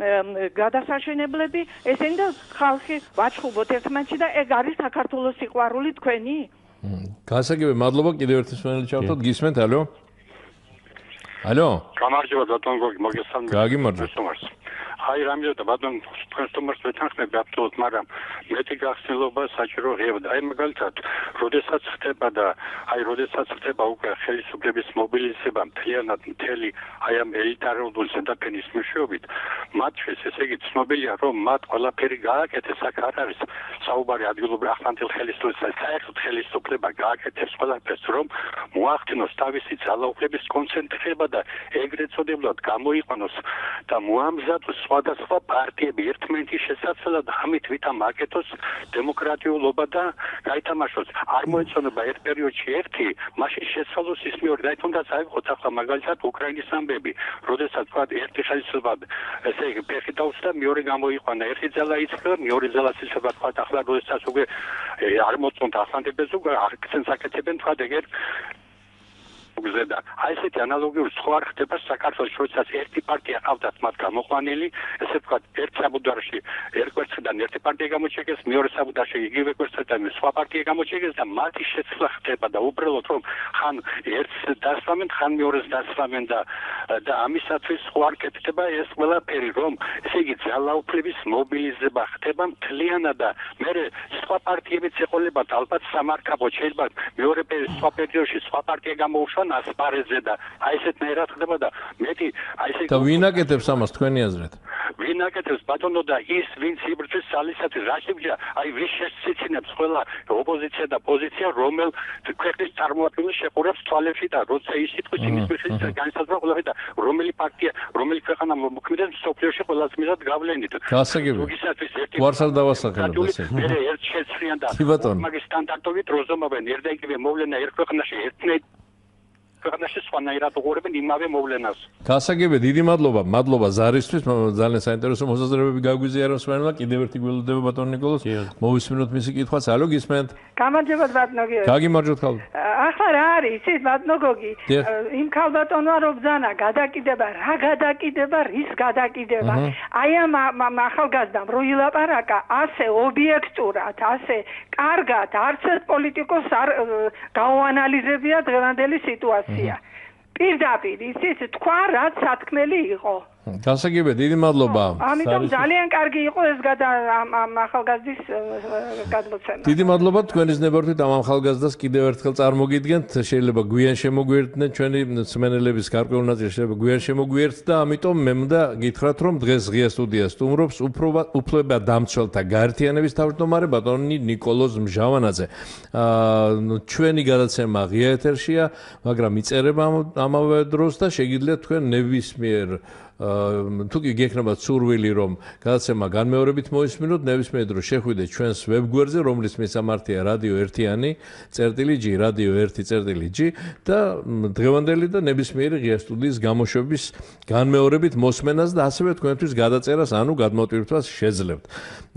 გადასაშენებლები, ესენი და ხალხი ვაჩხუბოთ ერთმანეთში და ეგ არის საქართველოს სიყვარული თქვენი? გასაგებია, მადლობა, კიდევ ერთი მსმენელი ჩავთოთ, გისმენთ, ალო? ალო? გამარჯობა ბატონ გოგი, მოგესალმებით. გაგიმარჯობა. აი რამე და ბატონ თქვენ სტუმარს ვეთანხმები აბსოლუტურად, მაგრამ მეტი გახსნილობა საჭირო ღირებდა. აი მაგალითად, როდესაც ხდება და აი როდესაც ხდება უკვე ხელისუფლების მობილიზება მთლიანად მთელი აი ამ ელიტარული ზედაპირის მეშვეობით, მათთვის ესე იგი ცნობილია, რომ მათ ყველაფერი გააკეთეს, აქ არ არის საუბარი ადგილობრივ ახლანდელ ხელისუფლებას, საერთოდ ხელისუფლება გააკეთებს ყველაფერს, რომ მოახდინოს თავისი ძალაუფლების კონცენტრირება და ეგრეთ წოდებლად გამოიყვანოს და მოამზადოს სხვადასხვა პარტიები ერთმანეთის შესაძლებლად ამით ვითამ აკეთოს დემოკრატიულობა და გაითამაშოს. არ მოეწონება ერთ პერიოდში ერთი, მაშინ შეცვალოს ის მეორე. და თუნდაც აიღოთ ახლა მაგალითად უკრაინის ამბები, როდესაც თქვა ერთი ხელისუფლება ესე იგი ფეხი დაუწდა, მეორე გამოიყვანა, ერთი ძალა იწყება, მეორე ძალას იცება თქვა ახლა როდესაც უკვე არ მოწონთ ახლანდებს უკვე აქცენტს აკეთებენ თქვა ეგერ გზედა. აი ესეთი ანალოგიური სხვა ხდება საქართველოს, როდესაც ერთი პარტია ყავდათ მათ გამოყვანილი, ესე ვთქვათ, ერთ საბუდარში ერთ კვერცხიდან ერთი პარტია გამოჩეკეს, მეორე საბუდარში იგივე კვერცხიდან სხვა პარტია გამოჩეკეს და მათი შეცვლა ხდება და უბრალოდ რომ ხან ერთს დასვამენ, ხან მეორეს დასვამენ და და ამისათვის სხვა ხდება ეს ყველაფერი, რომ ესე იგი ძალაუფლების მობილიზება ხდება მთლიანად და მე სხვა პარტიებიც ეყოლებათ ალბათ სამარკაბო შეიძლება მეორე სხვა პერიოდში სხვა პარტია გამოუშვა ასპარეზზე და აი ესეთნაირად ხდება და მეტი აი ესე და ვინ აკეთებს ამას თქვენი აზრით? ვინ აკეთებს ბატონო და ის ვინც იბრძვის ძალისათვის რა შეგვიძლია აი ვის შეცინებს ყველა ოპოზიცია და პოზიცია რომელ ქვეყნის წარმოადგენელს შეყურებს თვალებში და როცა ის სიტყვის იმის მიხედვით განსაზღვრა ყველაფერი და რომელი პარტია რომელი ქვეყანა მოქმედებს სოფლიოში ყველაზე მეტად გავლენით. გასაგებია. გვარს არ დავასახელებ ესე. მე ერთ შეცვლიან და მაგის სტანდარტობით როზომავენ ერთ და იგივე მოვლენა ერთ ქვეყანაში ერთნაირად ქვეყანაში სხვანაირად უყურებენ იმავე მოვლენას. გასაგებია, დიდი მადლობა, მადლობა ზარისთვის, ძალიან საინტერესო მოსაზრებები გაგვიზიარა მსმენელმა, კიდევ ერთი გველოდება ბატონ ნიკოლოზ, მოვისმინოთ მისი კითხვაც, ალო გისმენთ? გამარჯობა ბატონო გიორგი. გაგიმარჯოთ ხალხო. ახლა რა არის, იცით ბატონო გოგი? იმ ქალბატონმა რო ბძანა, გადაკიდება, რა გადაკიდება, რის გადაკიდება? აი ამ ახალგაზრდამ რო ილაპარაკა ასე ობიექტურად, ასე კარგად, არც ერთ პოლიტიკოს არ გაუანალიზებია დღევანდელი სიტუაცია. პირდაპირ იცით თქვა რაც სათქმელი იყო გასაგებია, დიდი მადლობა. ამიტომ ძალიან კარგი იყო ეს გადა ამ ახალგაზრდის გადმოცემა. დიდი მადლობა თქვენის ნებართვით ამ ახალგაზრდას კიდევ ერთხელ წარმოგიდგენთ. შეიძლება გვიან შემოგვიერთდნენ ჩვენი მსმენელების გარკვეულ ნაწილი შეიძლება გვიან შემოგვიერთდა, ამიტომ მე მინდა გითხრათ, რომ დღეს ღია სტუდია სტუმრობს უფლება დამცველთა გაერთიანების თავმჯდომარე ბატონი ნიკოლოზ მჟავანაძე. ჩვენი გადაცემა ღია ეთერშია, მაგრამ იწერება ამავე დროს და შეგიძლიათ თქვენ ნებისმიერ თუ კი გექნებათ სურვილი რომ გადაცემა განმეორებით მოისმინოთ, ნებისმიერ დროს შეხვიდეთ ჩვენს ვებგვერდზე, რომლის მისამართია რადიო ერთიანი წერტილი ჯი, რადიო ერთი წერტილი ჯი და დღევანდელი და ნებისმიერი ღია სტუდიის გამოშვების განმეორებით მოსმენას და ასევე თქვენთვის გადაწერას, ანუ გადმოტვირთვას შეძლებთ.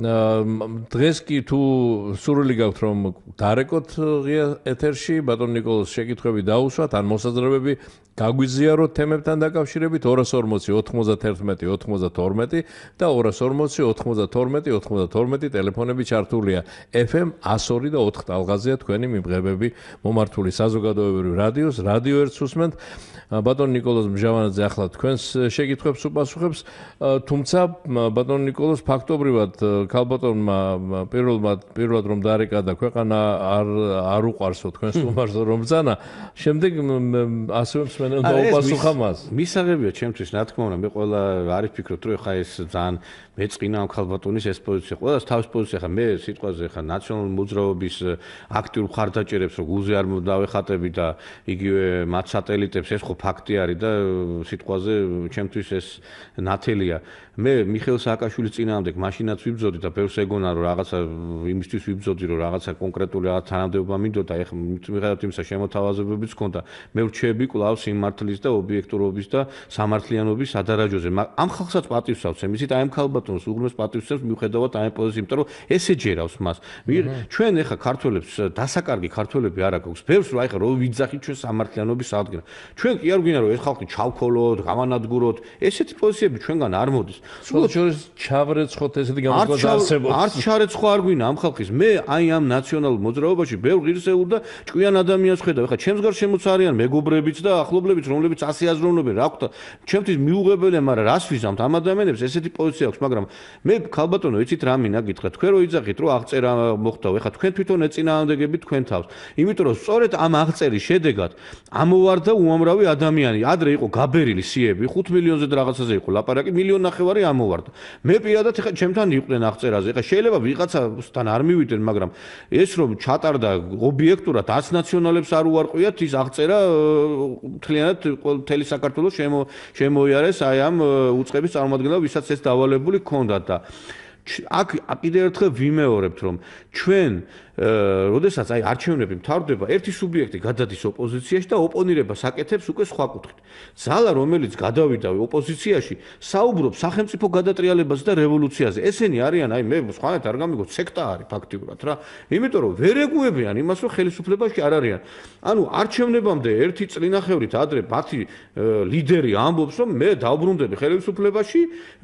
დღეს კი თუ სურვილი გაქვთ რომ დარეკოთ ღია ეთერში, ბატონ ნიკოლოზ შეკითხვები დაუსვათ, ან მოსაზრებები გაგვიზიაროთ თემებთან დაკავშირებით ორას ორმოცი ოთხმოცდაერთმეტი ოცდათორმეტი და ორას ორმოცი ოთხმოცდათორმეტი ოცდათორმეტი ტელეფონები ჩართულია. ეფ ემ εκατო ორი და ოთხ ტალღაზეა თქვენი მიბღებები მომართული საზოგადოებრივ რადიოს, რადიო ერთს უსმენთ. ბატონ ნიკოლოზ მჟავანაძე ახლა თქვენს შეკითხვებს უპასუხებს, თუმცა ბატონ ნიკოლოზ ფაქტობრივად ქალბატონმა პირველად პირველად რომ დარეკა და ქვეყანა არ არ უყარსო თქვენ სტუმარს რომ ბრძანა, შემდეგ ასევე მსმენელს დაუპასუხა მას. მისაღებია ჩემთვის, რა თქმა უნდა, მე ყველა არ ვფიქრობ, რომ ხა ეს ძალიან მეწყინა ამ ქალბატონის ეს პოზიცია. ყველას თავის პოზიცია ხა მე სიტყვაზე ხა ნაციონალური მოძრაობის აქტიურ მხარდაჭერებს რო გულზე არ დავეხატები და იგივე მათ სატელიტებს, ეს ხო ფაქტი არის და სიტყვაზე ჩემთვის ეს ნათელია. მე მიხეილ სააკაშვილის წინააღმდეგ მაშინაც ვიბრძოდი და ბევრს ეგონა რომ რაღაცა იმისთვის ვიბრძოდი რომ რაღაცა კონკრეტული რაღაც თანამდებობა მინდოდა, ეხლა მიხედავთ იმისა შემოთავაზებებიც ჰქონდა. მე ვრჩები კვლავ სიმართლის და ობიექტურობის და სამართლიანობის სადარაჯოზე. ამ ხალხსაც პატივს ავცემ, იცით, აი ამ ქალბატონს უღრმეს პატივს ავცემ მიუხედავად აი ამ პოზიციით, იმიტომ რომ ესე ჯერავს მას. ჩვენ ეხლა ქართველებს დასაკარგი ქართველები არ აქვს. ბევრს რა ეხლა რო ვიძახით ჩვენ სამართლიანობის სადგენ. ჩვენ კი არ გვინდა რომ ეს ხალხი ჩავქოლოთ, გამანადგუროთ, ესეთი პოზიციები ჩვენგან არ მოდის. სულ შორის ჩავრეცხოთ ესეთი გამოთქვა დაარსებობს. არც ჩარეცხვა არ გვინდა ამ ხალხის. მე აი ამ ნაციონალურ მოძრაობაში ბევრ ღირსეულ და ჭკვიან ადამიანს ხედავ. ეხლა ჩემს გარშემოც არიან მეგობრებიც და ახლობლებიც, რომლებიც ასე აზროვნებენ, რა ვქთა, ჩემთვის მიუღებელია, მაგრამ რას ვიზამთ ამ ადამიანებს, ესეთი პოზიცია აქვს, მაგრამ მე ქალბატონო, იცით რა მინდა გითხრათ, თქვენ რო იძახით, რომ აღწერა მოხდაო, ეხლა თქვენ თვითონ ეწინააღმდეგებით თქვენ თავს. იმიტომ რომ სწორედ ამ აღწერის შედეგად ამოვარდა უამრავი ადამიანი. ადრე იყო გაბერილი სიები, ხუთ მილიონზე და რაღაცაზე იყო ლაპარაკი, მილიონ ნახევარი ამოვარდა. მე პირადად ეხლა ჩემთან იყვნენ აღწერაზე. ეხლა შეიძლება ვიღაცასთან არ მივიდნენ, მაგრამ ეს რომ ჩატარდა ობიექტურად ას ნაციონალებს არ უარყვიათ ის აღწერა მთლიანად მთელი საქართველოს შემოიარეს აი ამ უწყების წარმომადგენლებს, ვისაც ეს დავალებული ჰქონდათ და აქ კიდევ ერთხელ ვიმეორებთ, რომ ჩვენ როდესაც აი არჩევნები მთავრდება, ერთი სუბიექტი გადადის ოპოზიციაში და ოპონირებას აკეთებს უკვე სხვა კუთხით. ძალა, რომელიც გადავიდა ოპოზიციაში, საუბრობს სახელმწიფო გადატრიალებაზე და რევოლუციაზე. ესენი არიან, აი მე სხვანაირად არ გამიგოთ, სექტა არის ფაქტიურად რა. იმიტომ რომ ვერ ეგუებიან იმას, რომ ხელისუფლებაში არ არიან. ანუ არჩევნებამდე ერთი წლინახევრით ადრე მათი ლიდერი ამბობს, რომ მე დავბრუნდები ხელისუფლებაში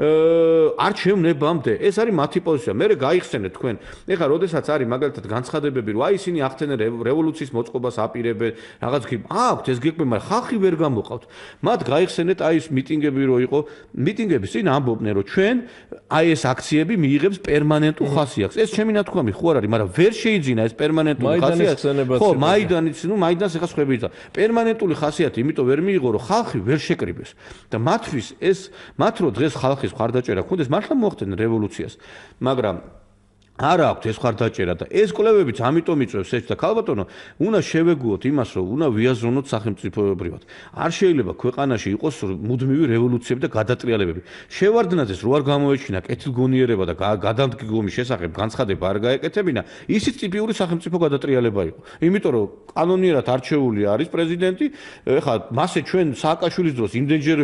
არჩევნებამდე. ეს არის მათი პოზიცია. მე გაიხსენეთ თქვენ. ეხლა როდესაც არის მაგალითად განცხადებები, რომ აი ისინი ახდენენ რევოლუციის მოწყობას აპირებენ, რაღაც კი აქვთ ეს გეკმე, მაგრამ ხალხი ვერ გამოყავთ. მათ გაიხსენეთ აი ეს მიტინგები რო იყო, მიტინგების წინ ამბობდნენ, რომ ჩვენ აი ეს აქციები მიიღებს პერმანენტულ ხასიათს. ეს ჩემი ნათქვამი ხო არ არის, მაგრამ ვერ შეიძინა ეს პერმანენტული ხასიათი. ხო, მაიდანიც, ნუ მაიდანს ეხა სხვები იცავ. პერმანენტული ხასიათი იმიტომ ვერ მიიღო, რომ ხალხი ვერ შეკრიბეს. და მათთვის ეს მათ რო დღეს ხალხის მხარდაჭერა ქონდეს, მართლა მოახდენენ რევოლუციას. მაგრამ არა აქვს ეს მხარდაჭერა და ეს კვლევებიც ამიტომ იწვევს ეს და ქალბატონო, უნდა შევეგუოთ იმას, რომ უნდა ვიაზროვნოთ სახელმწიფოებრივად. არ შეიძლება ქვეყანაში იყოს მუდმივი რევოლუციები და გადატრიალებები. შევარდნაძეს რო არ გამოეჩინა კეთილგონიერება და გადამდგომის შესახებ განცხადება არ გაეკეთებინა, ისიც ტიპიური სახელმწიფო გადატრიალება იყო. იმიტომ რომ კანონიერად არჩეული არის პრეზიდენტი, ეხლა მასე ჩვენ სააკაშვილის დროს იმდენჯერ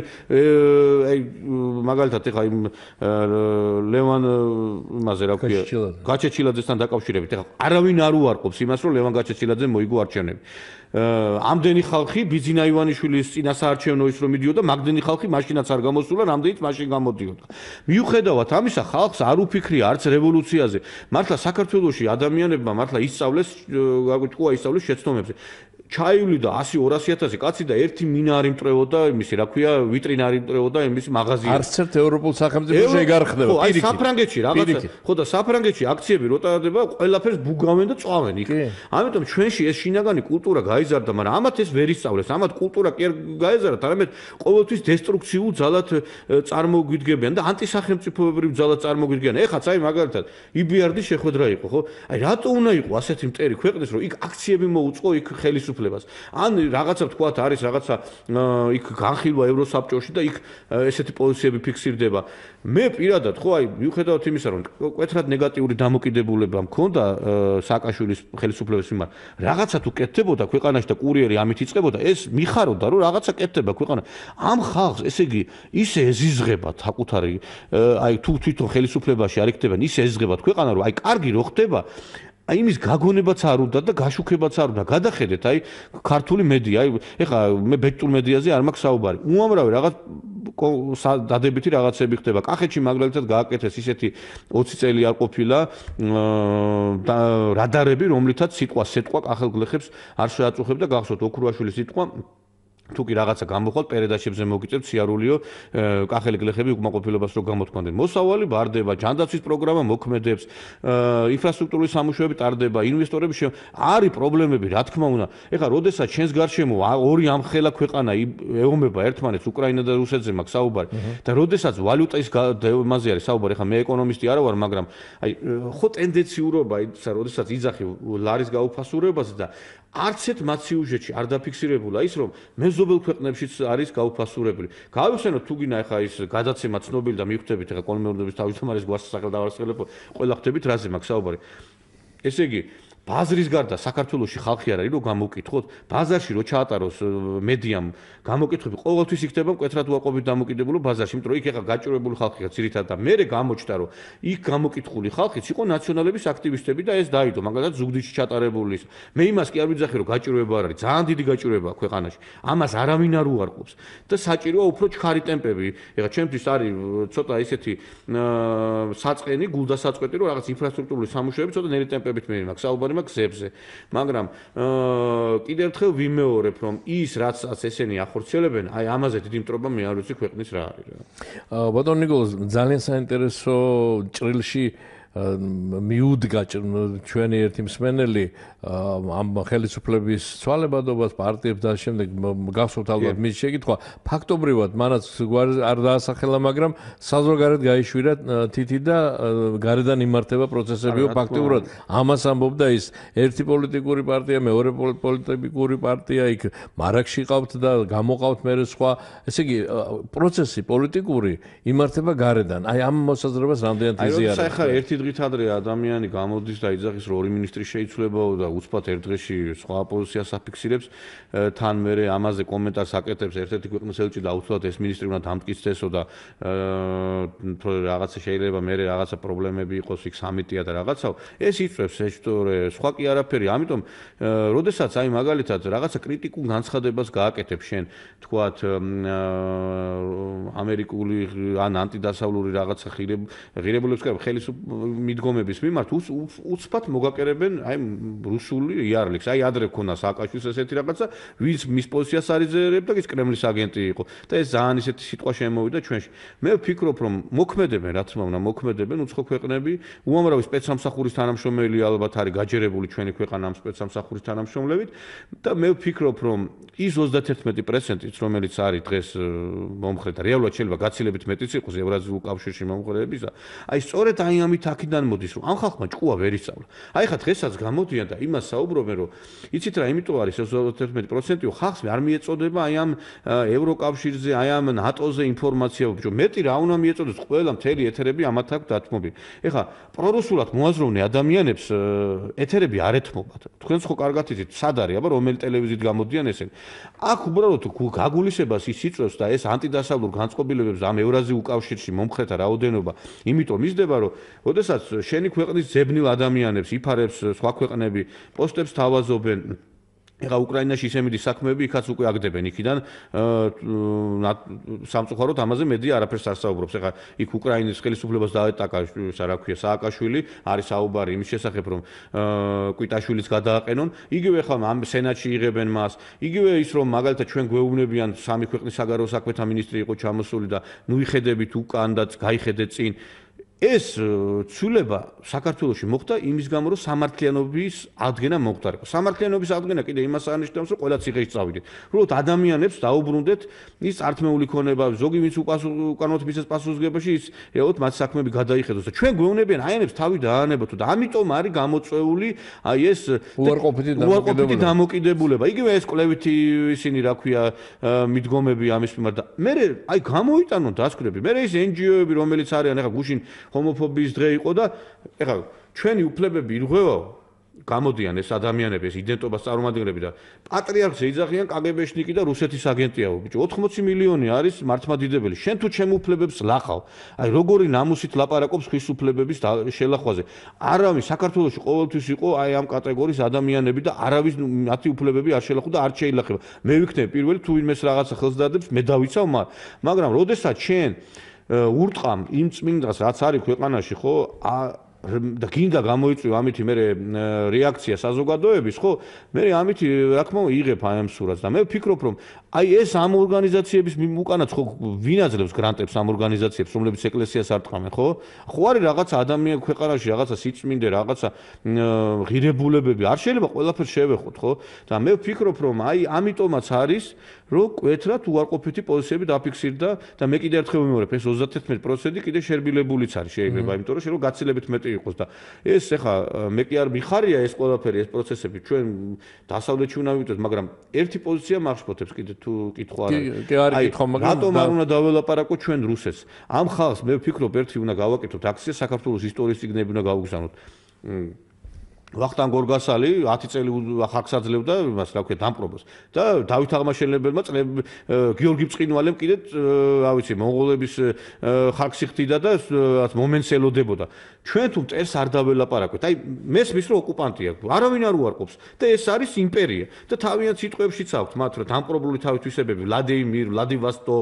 აი მაგალითად ეხლა იმ ლევან იმაზე რა ქვია გაჩეჩილაძესთან დაკავშირებით, ეხლა არავინ არ უარყოფს იმას, რომ ლევან გაჩეჩილაძემ მოიგო არჩევნები. ამდენი ხალხი ბიძინა ივანიშვილის წინასაარჩევნო ის რომ მიდიოდა, მაგდენი ხალხი მაშინაც არ გამოსულა, რამდენიც მაშინ გამოდიოდა. მიუხედავად ამისა, ხალხს არ უფიქრია არც რევოლუციაზე. მართლა საქართველოში ადამიანებმა მართლა ისწავლეს, გაგვიჭყუა ისწავლეს შეცდომებზე. ჩაივლიდა ასი ორასი ათასი კაცი და ერთი მინა არ იმტრევოდა იმისი რა ქვია ვიტრინა არ იმტრევოდა იმისი მაღაზია არც ერთ ევროპულ სახელმწიფოში ეგ არ ხდება ხო აი საფრანგეთში რაღაცა ხო და საფრანგეთში აქციები როტარდება ყველაფერს ბუგავენ და წვავენ იქ ამიტომ ჩვენში ეს შინაგანი კულტურა გაიზარდა მაგრამ ამათ ეს ვერ ისწავლეს ამათ კულტურა კი არ გაეზარდათ არამედ ყოველთვის დესტრუქციულ ძალად წარმოგვიდგებიან და ანტისახელმწიფოებრივ ძალად წარმოგვიდგებიან ეხაც აი მაგალითად იბიარდის შეხვედრა იყო ხო აი რატო უნდა იყო ასეთი მტერი ქვეყნის რომ იქ აქციები მოუწყო იქ ხელისუფლებას ან რაღაცა თქვათ არის რაღაცა იქ განხილვა ევროსაბჭოში და იქ ესეთი პოზიციები ფიქსირდება მე პირადად ხო აი მიუხედავად იმისა რომ კვეთრად ნეგატიური დამოკიდებულება მქონდა სააკაშვილის ხელისუფლების მიმართ რაღაცა თუ კეთდებოდა ქვეყანაში და კურიერი ამით იწყებოდა ეს მიხარობდა რომ რაღაცა კეთდება ქვეყანა ამ ხალხს ესე იგი ისე ეზიზღებათ საკუთარი აი თუ თვითონ ხელისუფლებაში არ იქნებიან ისე ეზიზღებათ ქვეყანა რომ აი კარგი რო ხდება აი იმის გაგონებაც არ უნდა და გაშუქებაც არ უნდა გადახედეთ აი ქართული მედია აი ეხლა მე ბეჭდურ მედიაზე არ მაქვს საუბარი უამრავი რაღაც დადებითი რაღაცები ხდება კახეთში მაგალითად გააკეთეს ისეთი ოცი წელი არ ყოფილა რადარები რომლითაც სიტყვა სეტყვა კახელგლეხებს არ შეაწუხებდა გახსოვთ ოქრუაშვილის სიტყვა თუ კი რაღაცა გამოხვალ პერედაშებზე მოგიწევთ სიარულიო კახელი გლეხები უკმაყოფილებას რო გამოთქვამდნენ მოსავალი ბარდება ჯანდაცვის პროგრამა მოქმედებს ინფრასტრუქტურული სამუშაოები ტარდება ინვესტორები არის პრობლემები რა თქმა უნდა ეხლა როდესაც ჩვენს გარშემო ორი ამხელა ქვეყანა ეომება ერთმანეთს უკრაინა და რუსეთზე მაქვს საუბარი და როდესაც ვალუტის მაზე არის საუბარი ეხლა მე ეკონომისტი არა ვარ მაგრამ აი ხო ტენდენციურობა ისა როდესაც იძახი ლარის გაუფასურებაზე და არც ერთ მათ სიუჟეტში არ დაფიქსირებულა ის რომ მეზობელ ქვეყნებშიც არის გაუფასურებული. გავიხსენოთ თუ გინდა ეხა ის გადაცემა ცნობილი და მიხვდებით ეხა კოლმეურნეობის თავმჯდომარის გვასახელ დავარსებელებ ყველა ხვდებით რაზე მაქვს საუბარი. ესე იგი ბაზრის გარდა საქართველოში ხალხი არ არის რომ გამოვკითხოთ ბაზარში რო ჩაატაროს მედიამ გამოკითხები ყოველთვის იქნება მკვეთრად უარყოფით დამოკიდებულო ბაზარში იმიტომ რომ იქ ეხა გაჭირვებული ხალხია ძირითადად და მე გამოჩნდა რომ იქ გამოკითხული ხალხიც იყო ნაციონალების აქტივისტები და ეს დაიდო მაგალითად ზუგდიდში ჩატარებული მე იმას კი არ ვიძახი რომ გაჭირვება არ არის ძალიან დიდი გაჭირვებაა ქვეყანაში ამას არავინ არ უარყოფს და საჭიროა უფრო ჩქარი ტემპები ეხა ჩემთვის არის ცოტა ისეთი საწყენი გულდასაწყვეტი რომ რაღაც ინფრასტრუქტურული სამუშაოები ცოტა ნელი ტემპებით მე მაქვს საუბარი გზებზე მაგრამ კიდევ ერთხელ ვიმეორებ რომ ის რაც ესენი ახორციელებენ აი ამაზე დიდი მტრობა მე არ ვიცი ქვეყნის რა არის რა ბატონ ნიკოლოზ ძალიან საინტერესო ჭრილში მიუდგა ჩვენი ერთი მსმენელი ამ ხელისუფლების ცვალებადობას პარტიებს და შემდეგ გახსოვთ ალბათ მის შეკითხვა ფაქტობრივად მანაც არ დაასახელა მაგრამ საზოგადოებრივად გაიშვირა თითი და გარედან იმართება პროცესებიო ფაქტობრივად ამას ამბობდა ის ერთი პოლიტიკური პარტია მეორე პოლიტიკური პარტია იქ მარაგში ყავთ და გამოყავთ მე სხვა ესე იგი პროცესი პოლიტიკური იმართება გარედან აი ამ მოსაზრებას რამდენად იზიარებს აი ხა ერთი დღით ადრე ადამიანი გამოდის და იძახის რომ ორი მინისტრი შეიცვლებაო და უცბად ერთ დღეში სხვა პოზიციას აფიქსირებს თან მერე ამაზე კომენტარს აკეთებს ერთ-ერთი ქვეყნის ელჩი და აუცილებლად ეს მინისტრი უნდა დამტკიცდესო და რაღაცა შეიძლება მერე რაღაცა პრობლემები იყოს იქ სამიტია და რაღაცაო ეს იწვევს ეჭვორე სხვა კი არაფერი ამიტომ როდესაც აი მაგალითად რაღაცა კრიტიკულ განცხადებას გააკეთებ შენ თქვათ ამერიკული ან ანტიდასავლური რაღაცა ღირებულების ხელისუფლების მიმართ უცბად მოგაკერებენ აი რუსული იარლიქს აი ადრე ქონა სააკაშვილს ესეთი რაღაცა ვინც მის პოზიციას არიზერებდა ის კრემლის აგენტი იყო და ეს ძალიან ისეთი სიტყვა შემოვიდა ჩვენში მე ვფიქრობ რომ მოქმედებენ რა თქმა უნდა მოქმედებენ უცხო ქვეყნები უამრავი სპეცსამსახურის თანამშრომელი ალბათ არის გაჯერებული ჩვენი ქვეყანა ამ სპეცსამსახურის თანამშრომლებით და მე ვფიქრობ რომ ის ოცდაათერთმეტი პროცენტიც რომელიც არის დღეს მომხრეთა რეალურად შეიძლება გაცილებით მეტიც იყოს ევრაზიულ კავშირში მომხრეებისა აი სწორედ აი ამით აქედან მოდის რომ ამ ხალხმა ჭკუა ვერ ისწავლა აი ხა დღესაც გამოდიან და იმას საუბრობენ რომ იცით რა იმიტომ არის ოცდაათერთმეტი პროცენტიო ხალხს არ მიეწოდება აი ამ ევროკავშირზე აი ამ ნატოზე ინფორმაცია ბიჭო მეტი რა უნდა მიეწოდეს ყველა მთელი ეთერები ამათ აქვს დათმობილი ეხა პრორუსულად მოაზროვნე ადამიანებს ეთერები არ ეთმობათ თქვენც ხო კარგად იცით სად არის აბა რომელი ტელევიზიით გამოდიან ესენი აქ უბრალოდ გაგულისებას ის იწევს და ეს ანტიდასავლურ განწყობილებებს ამ ევრაზიულ კავშირში მომხრეთა რაოდენობა იმიტომ მისდება რომ ოდესაც შენი ქვეყნის ძებნილ ადამიანებს იფარებს სხვა ქვეყნები პოსტებს თავაზობენ ეხა უკრაინაში ისე მიდის საქმეები, იქაც უკვე აგდებენ იქიდან სამწუხაროდ ამაზე მედია არაფერს არ საუბრობს. ეხა იქ უკრაინის ხელისუფლებას დაეტაკა, რა ქვია, სააკაშვილი, არის საუბარი იმის შესახებ, რომ კვიტაშვილიც გადააყენონ. იგივე ეხა ამ სენატში იღებენ მას. იგივე ის, რომ მაგალითად ჩვენ გვეუბნებიან სამი ქვეყნის საგარეო საქმეთა მინისტრი იყო ჩამოსული და ნუ იხედებით უკან და გაიხედეთ წინ. ეს ცვლილება საქართველოში მოხდა იმის გამო, რომ სამართლიანობის ადგენა მომხდარიყო. სამართლიანობის ადგენა კიდე იმას აღნიშნავს, რომ ყველა ციხეში წავიდეთ. უბრალოდ ადამიანებს დაუბრუნდეთ ის წართმეული ქონება, ზოგი ვინც უკანონოდ მისცეს პასუხისმგებაში, ის რეალურად მათ საქმეები გადაიხედოს და ჩვენ გვეუბნებიან, აი ამებს თავი დაანებოთ და ამიტომ არის გამოწვეული აი ეს უარყოფითი დამოკიდებულება. იგივე ეს კვლევითი ისინი რა ქვია მიდგომები ამის მიმართ და მე აი გამოიტანონ დასკვნები. მე ეს ენ ჯი ო-ები რომელიც არიან ეხა გუშინ ჰომოფობიის დღე იყო და ეხლა ჩვენი უფლებები ირღვევაო გამოდიან ეს ადამიანები ეს იდენტობას წარმომადგენლები და პატრიარქს ეძახიან კაგებეშნიკი და რუსეთის აგენტიაო ბიჭო ოთხმოცი მილიონი არის მართლმადიდებელი შენ თუ ჩემ უფლებებს ლახავ აი როგორი ნამუსით ლაპარაკობს ხის უფლებების შელახვაზე არავის საქართველოში ყოველთვის იყო აი ამ კატეგორიის ადამიანები და არავის მათი უფლებები არ შელახო და არ შეილახება მე ვიქნები პირველი თუ ვინმეს რაღაცა ხელს დაადებს მე დავიცავ მაგრამ როდესაც შენ ურტყამ იმ წმინდას რაც არის ქვეყანაში ხო და გინდა გამოიწვია ამითი მე რეაქცია საზოგადოების ხო მე ამითი რა თქმა უნდა იღებ აი ამ სურათს და მე ვფიქრობ რომ აი ეს ამ ორგანიზაციების უკანაც ხო ვინ აძლევს გრანტებს ამ ორგანიზაციებს რომლებიც ეკლესიას არ ტყამენ ხო ხო არის რაღაცა ადამიანი ქვეყანაში რაღაცა სიწმინდე რაღაცა ღირებულებები არ შეიძლება ყველაფერს შევეხოთ ხო და მე ვფიქრობ რომ აი ამიტომაც არის რომ კვეთრად უარყოფითი პოზიციები დაფიქსირდა და მე კიდე ერთხელ ვიმეორებ ეს ოცდათერთმეტი პროცენტი კიდე შერბილებულიც არის შეიძლება იმიტომ რომ შეიძლება გაცილებით მეტი იყოს და ეს ეხა მე კი არ მიხარია ეს ყველაფერი ეს პროცესები ჩვენ დასავლეთში უნდა ვიტყვით მაგრამ ერთი პოზიცია მახსოვს კიდე თუ კითხვა არის აი რატომ არ უნდა დაველაპარაკოთ ჩვენ რუსეთს ამ ხალხს მე ვფიქრობ ერთი უნდა გავაკეთოთ აქცია საქართველოს ისტორიის წიგნები უნდა გავუგზავნოთ ვახტანგ გორგასალი ათი წელი ხალხს აძლევდა იმას რა ვქეთ დამპყრობას და დავით აღმაშენებელმა გიორგი ბრწყინვალემ კიდე რა ვიცი მონღოლების ხალხს იხდიდა და მომენტს ელოდებოდა ჩვენ თუ მტერს არ დაველაპარაკოთ აი მესმის რომ ოკუპანტია არავინ არ უარყოფს და ეს არის იმპერია და თავიანთ სიტყვებშიც აქვს მათ რომ დამპყრობლული თავის თვისებები ვლადიმირ ვლადივოსტოკ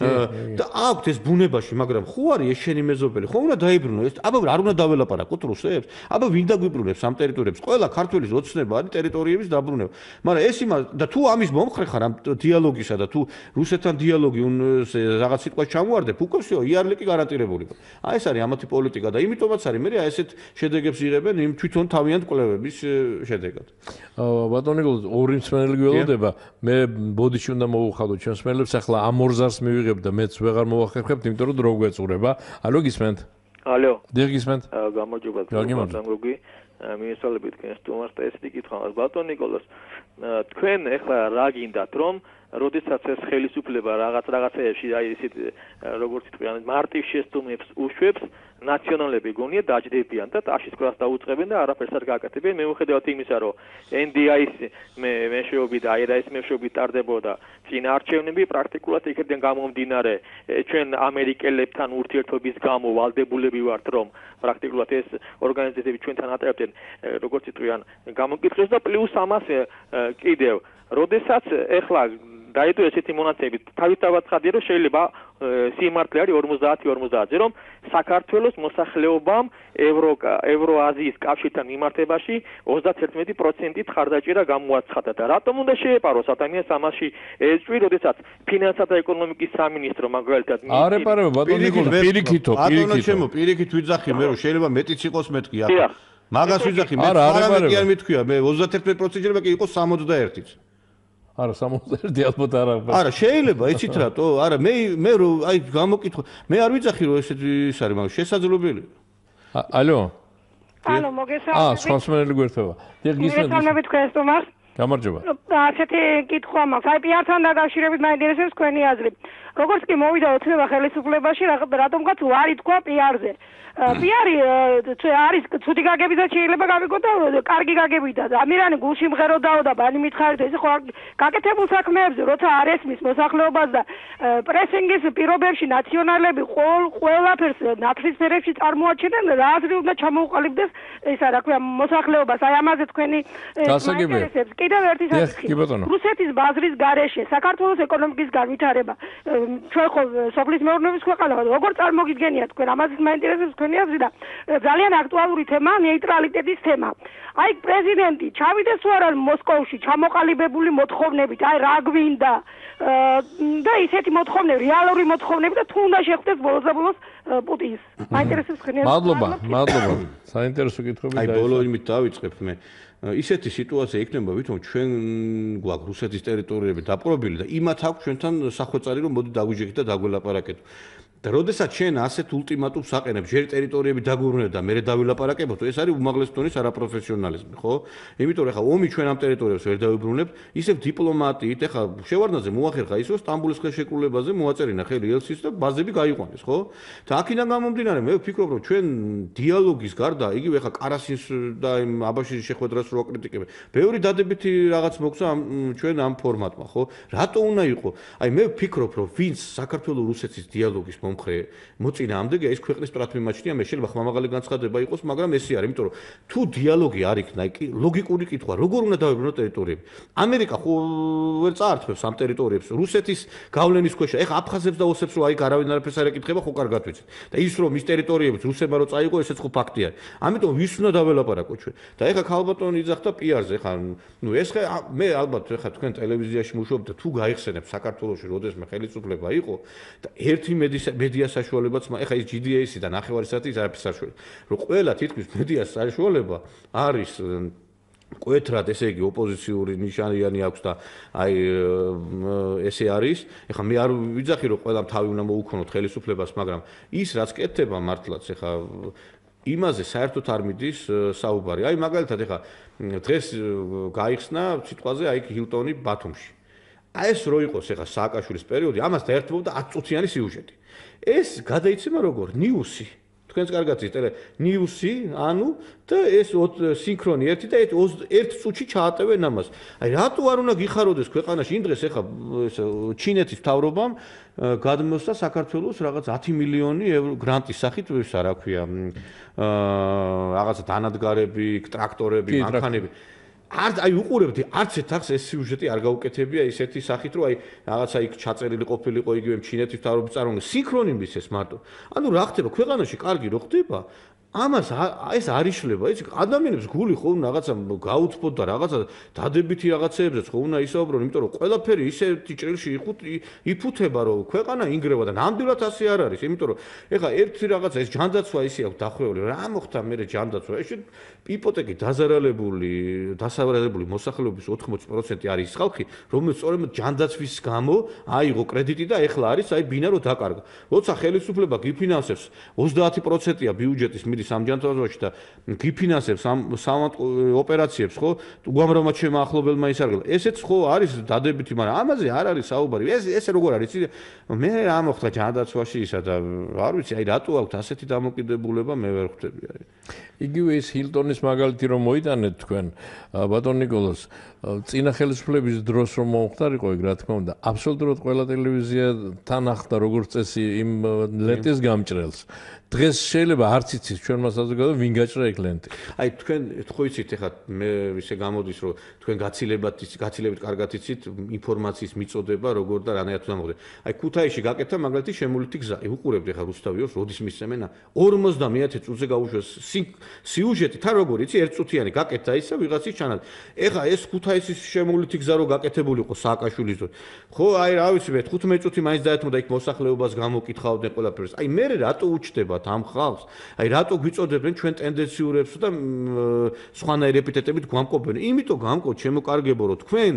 და აქვს ეს ბუნებაში მაგრამ ხო არის ეს შენი მეზობელი ხო უნდა დაიბრუნო ეს აბა არ უნდა დაველაპარაკოთ რუსებს აბა ვინ დაგვიბრუნებს ამ ტერიტორიებს ყველა ქართველის ოცნება არის ტერიტორიების დაბრუნება მაგრამ ეს იმას და თუ ამის მომხრე ხარ ამ დიალოგისა და თუ რუსეთთან დიალოგი რაღაც სიტყვას ჩამოواردებ უკვე всё იარლიკი გარანტირებული აი ეს არის ამათი პოლიტიკა და იმიტომაც არის მე ესეთ შედეგებს იღებენ იმ თვითონ თავიანთ კვლევების შედეგად ბატონო ნიკოლოზ ორი მსმენელი გველოდება მე ბოდიში უნდა მოვუხადოთ ჩვენს მსმენელებს ახლა ამ ორ ზარს მივიღებ და მეც ვეღარ მოვახერხებთ იმიტომ რომ დრო გვეწურება ალო გისმენთ ალო დიახ გისმენთ გამარჯობა ბატონო მიესალმებით თქვენს სტუმარს და ესეთი კითხვა მაქვს ბატონ ნიკოლოზ თქვენ ახლა რა გინდათ რომ როდესაც ეს ხელისუფლება რაღაც რაღაცეებში აი ისეთ როგორც თქვენ მარტივ შეცდომებს უშვებს ნაციონალები გონია დაждდებიან და ტაშის კრას დაუწყებენ და არაფერს არ გააკეთებენ მიუხედავად იმისა რომ ენ დი აის მეშვეობით და აი რა ის მეშვეობით ტარდებოდა წინა არჩევნები პრაქტიკულად იქიდან გამომდინარე ჩვენ ამერიკელებთან ურთიერთობის გამო ვალდებულები ვართ რომ პრაქტიკულად ეს ორგანიზაციები ჩვენთან ატარებდნენ როგორც თქვენ გამოკითხეს და პლუს ამას კიდევ როდესაც ახლა დაიდო ესეთი მონაცემები თავისთავად ხადია რომ შეიძლება სიმართლე არის ორმოცდაათი ორმოცდაათზე რომ საქართველოს მოსახლეობამ ევრო ევროაზიის კავშირთან მიმართებაში ოცდაერთი პროცენტით ხარდაჭერა გამოაცხადა და რატომ უნდა შეეპაროს ადამიანს ამაში ეწვი როდესაც ფინანსთა და ეკონომიკის სამინისტრო მაგალითად არ ეპარება ბატონო ნიკოლოზ პირიქითო ბატონო ჩემო პირიქით ვიძახი მე რომ შეიძლება მეტიც იყოს მეთქი ახლა მაგას ვიძახი მე არა კი არ მეთქვია მე ოცდაერთი პროცენტი შეიძლება კი იყოს სამოცდაერთიც არა სამოცდაერთი ალბათ არა არა შეიძლება იცით რატო არა მე მე რო აი გამოკითხო მე არ ვიცახი რომ ესეთი ის არის მაგრამ შესაძლებელი ალო ალო მოგესალმებით აა სპონსორელი გვერდება დიახ გისმენთ მოგესალმებით თქვენ სტუმარს გამარჯობა ასეთი კითხვა მაქვს აი პიართან დაკავშირებით მაინტერესებს თქვენი აზრი როგორც კი მოვიდა ოცნება ხელისუფლებაში, რატომღაც ვარი თქვა პიარზე. პიარი არის ცუდი გაგებიდან შეიძლება გავიგო და კარგი გაგებიდან. ამირანი გულში მღეროდაო და ბანი მითხარით ესე ხო გაკეთებულ საქმეებზე, როცა არ ესმის მოსახლეობას და პრესინგის პირობებში ნაციონალები ყოველ ყველაფერს ნათლისფერებში წარმოაჩენენ, რა აზრი უნდა ჩამოუყალიბდეს ისა რა ქვია მოსახლეობას. აი ამაზე თქვენი გასაგებია. კიდევ ერთი საკითხი. რუსეთის ბაზრის გარეშე საქართველოს ეკონომიკის განვითარება. ჩვენ ხო სოფლის მეურნეობის ქვეყანა ვართ. როგორ წარმოგიდგენიათ თქვენ ამაზე მაინტერესებს თქვენი აზრი და ძალიან აქტუალური თემა ნეიტრალიტეტის თემა. აი პრეზიდენტი ჩავიდეს თუ არა მოსკოვში ჩამოყალიბებული მოთხოვნებით, აი რა გვინდა და ისეთი მოთხოვნები, რეალური მოთხოვნები და თუ უნდა შეხვდეს ბოლოს-ბოლოს პუტინს. მაინტერესებს თქვენი აზრი. მადლობა, მადლობა. საინტერესო კითხვები აი ბოლო იმით დავიწყებ მე. ისეთი სიტუაცია იქნება, ვითომ ჩვენ გვაქვს რუსეთის ტერიტორიები დაპყრობილი და იმათ აქვს ჩვენთან სახვეწარი რომ მოდი დაგვიჯექით და დაგველაპარაკეთ. და როდესაც შენ ასეთ ულტიმატუმს აყენებ, ჯერ ტერიტორიები დაგვიბრუნებ და მერე დავილაპარაკებოთ, ეს არის უმაღლეს დონის არაპროფესიონალიზმი, ხო? იმიტომ რომ ეხა ომი ჩვენ ამ ტერიტორიებს ვერ დავიბრუნებთ, ისევ დიპლომატიით, ეხა შევარდნაძე მოახერხა ის, რომ სტამბოლის ხელშეკრულებაზე მოაწერინა ხელი ელცის და ბაზები გაიყვანეს, ხო? და აქედან გამომდინარე, მე ვფიქრობ, რომ ჩვენ დიალოგის გარდა, იგივე ეხა კარასინს და იმ აბაშიძის შეხვედრას რო აკრიტიკებენ, ბევრი დადებითი რაღაც მოგცა ჩვენ ამ ფორმატმა, ხო? რატო უნდა იყო? აი მე ვფიქრობ, რომ ვინც საქართველოს-რუსეთის დიალოგის მომხრე მოწინააღმდეგეა, ის ქვეყნის სტრატმიმაჩნია, მე შეიძლება ხმამაღალი განცხადება იყოს, მაგრამ ესე არის, იმიტომ რომ თუ დიალოგი არ იქნა, კი ლოგიკური კითხვა, როგორ უნდა დავიბრუნოთ ტერიტორიები? ამერიკა ხო ვერ წაართმევს ამ ტერიტორიებს, რუსეთის გავლენის ქვეშ, ეხა აფხაზებს და ოსებს რო აი არავინ არაფერს არ ეკითხება, ხო კარგად ვიცით. და ის რომ ის ტერიტორიებიც რუსებმა რო წაიღო, ესეც ხო ფაქტი არის. ამიტომ ვის უნდა დაველაპარაკოთ ჩვენ? და ეხა ქალბატონი იძახდა პიარზე, ეხა ნუ ეს ხე მე ალბათ ეხა თქვენ ტელევიზიაში მუშაობთ და თუ გაიხსენებ საქართველოში როდესმე ხელისუფლება იყო და ერთი მედია საშუალებაც, ეხა ის ჯი დი ეის და ნახევარი საათის არაფერს საშუალება. რომ ყველა თითქმის მედია საშუალება არის კვეთრად, ესე იგი ოპოზიციური ნიშანიანი აქვს და აი ესე არის. ეხა მე არ ვიძახი რომ ყველამ თავი უნდა მოუქონოთ ხელისუფლებას, მაგრამ ის რაც კეთდება მართლაც ეხა იმაზე საერთოდ არ მიდის საუბარი. აი მაგალითად ეხა დღეს გაიხსნა სიტყვაზე აი ჰილტონი ბათუმში. აი ეს რო იყოს ეხა სააკაშვილის პერიოდი, ამასთან ერთმობდა ათი წუთიანი სიუჟეტი. ეს გადაიცემა როგორ? ნიუსი. თქვენს კარგად იცით, ნიუსი, ანუ და ეს სინქრონი ერთი და ერთ წუთში ჩაატევენ ამას. აი რატო არ უნდა გიხაროდეს ქვეყანაში იმ დღეს ეხა ჩინეთის მთავრობამ გადმოსცა საქართველოს რაღაც ათი მილიონი ევრო გრანტის სახით, ისა რა ქვია, რაღაცა დანადგარები, ტრაქტორები, მანქანები. არ აი უყურებდი არც ერთ ეს სიუჟეტი არ გაუკეთებია ისეთი სახით რომ აი რაღაცა იქ ჩაწერილი ყოფილიყო იგივე ჩინეთის მთავრობის წარმომადგენელი სინქრონი მისეს მარტო. ანუ რა ხდება ქვეყანაში კარგი რო ხდება ამას ეს არ იშლება, ის ადამიანებს გული ხო უნდა რაღაცა გაუცბოთ და რაღაცა დადებითი რაღაცეებზეც ხო უნდა ისაუბრონ, იმიტომ რომ ყველაფერი ისეთი ჭრილში იფუთება, რომ ქვეყანა ინგრევა და ნამდვილად ასე არ არის, იმიტომ რომ ეხლა ერთი რაღაცა ეს ჯანდაცვა ისე აქვს დახვეული, რა მოხდა მე ჯანდაცვა, ეს იპოთეკი დაზარალებული, დასავარებული მოსახლეობის ოთხმოცი პროცენტი არის ის ხალხი, რომელიც სწორედ ჯანდაცვის გამო აიღო კრედიტი და ეხლა არის აი ბინა რო დაკარგა. როცა ხელისუფლება გიფინანსებს ოცდაათი პროცენტია ბიუჯეტის მიდის ამ ჯანდაცვაში და გიფინანსებს ამ ოპერაციებს, ხო? უამრავად შემაახლობელმა ისარგებლა. ესეც ხო არის დადებითი, მაგრამ ამაზე არ არის საუბარი. ეს ესე როგორ არის? მე რა მოხდა ჯანდაცვაში ისა და არ ვიცი, აი რატო აქვს ასეთი დამოკიდებულება, მე ვერ ხვდები აი. იგივე ის ჰილტონის მაგალითი რომ მოიტანეთ თქვენ ბატონ ნიკოლოზ, წინა ხელისუფლების დროს რომ მომხდარიყო ეგ რა თქმა უნდა, აბსოლუტურად ყველა ტელევიზია თან ახდა როგორც წესი იმ ლენტის გამჭრელს. დღეს შეიძლება არც იცის ჩვენმა საზოგადოებამ ვინ გაჭრა ეგ ლენტი. აი თქვენ ხო იცით ეხლა მე ისე გამოდის რომ თქვენ გაცილებად გაცილებით კარგად იცით ინფორმაციის მიწოდება როგორ და რანაირად უნდა მოხდეს. აი ქუთაისში გაკეთდა მაგალითი შემოვლითი გზა. უყურებდი ეხლა რუსთავიოს როდის მისცემენ ორმოცდამეათე წუთზე გაუშვეს სიუჟეტი თან როგორ იცი ერთ წუთიანი გაკეთდა ისა ვიღაცის ჩანად. ეხლა ეს ქუთაისის შემოვლითი გზა რო გაკეთებულიყო სააკაშვილის დროს. ხო აი რა ვიცი მე თხუთმეტი წუთი მაინც დაეთმოდა იქ მოსახლეობას გამოკითხავდნენ ყველაფერს. აი მე რატო უჩდება ამ ხალხს? აი რატო გვიწოდებენ ჩვენ ტენდენციურებს და სხვანაირ ეპითეტებით გვამკობენ? იმიტომ გამკობ ჩემო კარგებო რომ თქვენ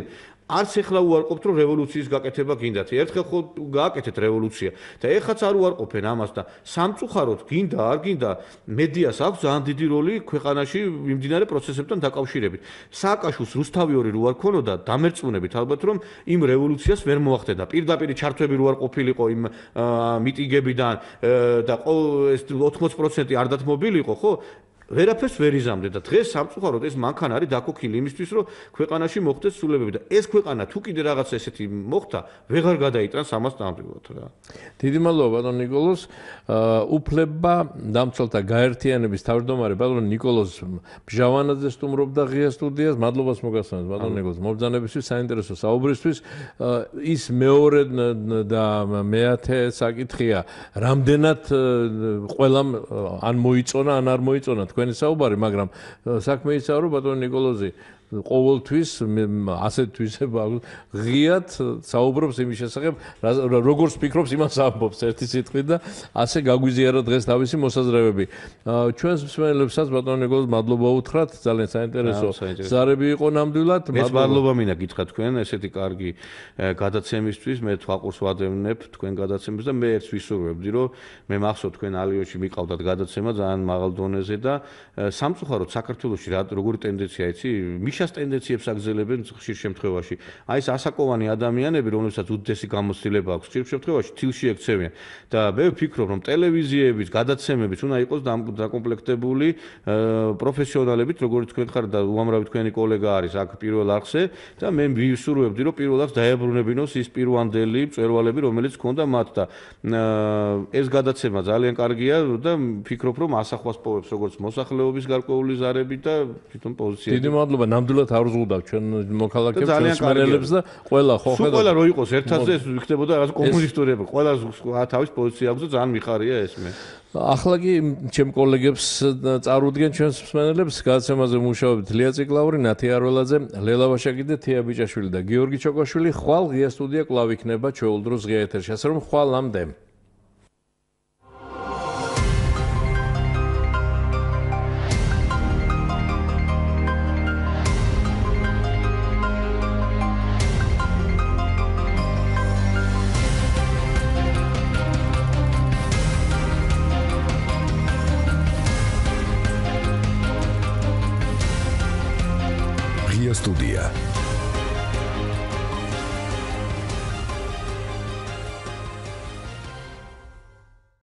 არც ეხლა უარყოფთ რომ რევოლუციის გაკეთება გინდათ. ერთხელ ხო გააკეთეთ რევოლუცია და ეხლაც არ უარყოფენ ამას და სამწუხაროდ გინდა არ გინდა მედიას აქვს ძალიან დიდი როლი ქვეყანაში მიმდინარე პროცესებთან დაკავშირებით. სააკაშვილს რუსთავი ორი რო არ ქონოდა დამერწმუნებით ალბათ რომ იმ რევოლუციას ვერ მოახდენდა. პირდაპირ ჩართვები რო არ ყოფილიყო იმ მიტინგებიდან და ეს ოთხმოცი პროცენტი არ დათმობილიყო, ხო? ვერაფერს ვერ იზამდნენ და დღეს სამწუხაროდ ეს მანქანა არის დაკოქილი იმისთვის რომ ქვეყანაში მოხდეს ცვლილებები და ეს ქვეყანა თუ კიდე რაღაცა ესეთი მოხდა ვეღარ გადაიტრანს ამას ნამდვილად რა. დიდი მადლობა ბატონ ნიკოლოზ. უფლება დამცველთა გაერთიანების თავმჯდომარე ბატონ ნიკოლოზ ბჟავანაძე სტუმრობდა ღია სტუდიას. მადლობას მოგასცემთ ბატონ ნიკოლოზ მობრძანებისთვის, საინტერესო საუბრისთვის. ის მეორე და მეათე საკითხია, რამდენად ყველამ ან მოიწონა ან არ მოიწონა თქვენი საუბარი, მაგრამ საქმე ისაა რომ ბატონ ნიკოლოზი ყოველთვის ასეთ თვისება ღიად საუბრობს იმის შესახებ, როგორც ფიქრობს, იმას ამბობს ერთი სიტყვით და ასე გაგვიზიარა დღეს თავისი მოსაზრებები. ჩვენს მსმენელებსაც ბატონ ნიკოლოზ მადლობა უთხრათ, ძალიან საინტერესო ზარები იყო ნამდვილად. მეც მადლობა მინდა გითხრათ თქვენ ესეთი კარგი გადაცემისთვის, მე თვალყურს ვადევნებ თქვენ გადაცემებს და მე ერთს ვისურვებდი, რომ მე მახსოვს თქვენ ალიონში მიყავდათ გადაცემა ძალიან მაღალ დონეზე და სამწუხაროდ საქართველოში როგორი ტენდენცია იცი? მიშას ტენდენციებს აგზელებენ ხშირ შემთხვევაში. აი ეს ასაკოვანი ადამიანები, რომლებსაც უდიდესი გამოცდილება აქვს, ხშირ შემთხვევაში თილში ექცევიან. და მე ვფიქრობ, რომ ტელევიზიების გადაცემებიც უნდა იყოს დაკომპლექტებული პროფესიონალებით, როგორც თქვენ ხართ და უამრავი თქვენი კოლეგა არის აქ პირველ არხზე და მე ვისურვებდი, რომ პირველ არხს დაებრუნებინოს ის პირვანდელი მწვერვალები, რომელიც ჰქონდა მათ და ეს გადაცემა ძალიან კარგია და ვფიქრობ, რომ ასახვას პოვებს როგორც მოსახლეობის გარკვეული ზარები და თვითონ პოზიციები. დიდი მადლობა. ნამდვილად არ ვზღუდავ ჩვენ მოქალაქეებს, ჩვენ მსმენელებს და ყველა ხო ხედავთ. სულ ყველა რო იყოს ერთადზე ეს იქნებოდა რაღაც კომუნისტური, ყველა თავის პოზიცია აქვს და ძალიან მიხარია ეს მე. ახლა კი ჩემ კოლეგებს წარუდგენ ჩვენს მსმენელებს გადაცემაზე მუშაობთ ლია ციკლაური, ნათი არველაძე, ლელა ვაშაკი და თია ბიჭაშვილი და გიორგი ჩოკოშვილი. ხვალ ღია სტუდია კვლავ იქნება ჩვეულ დროს ღია ეთერში. ასე რომ ხვალამდე. Студия.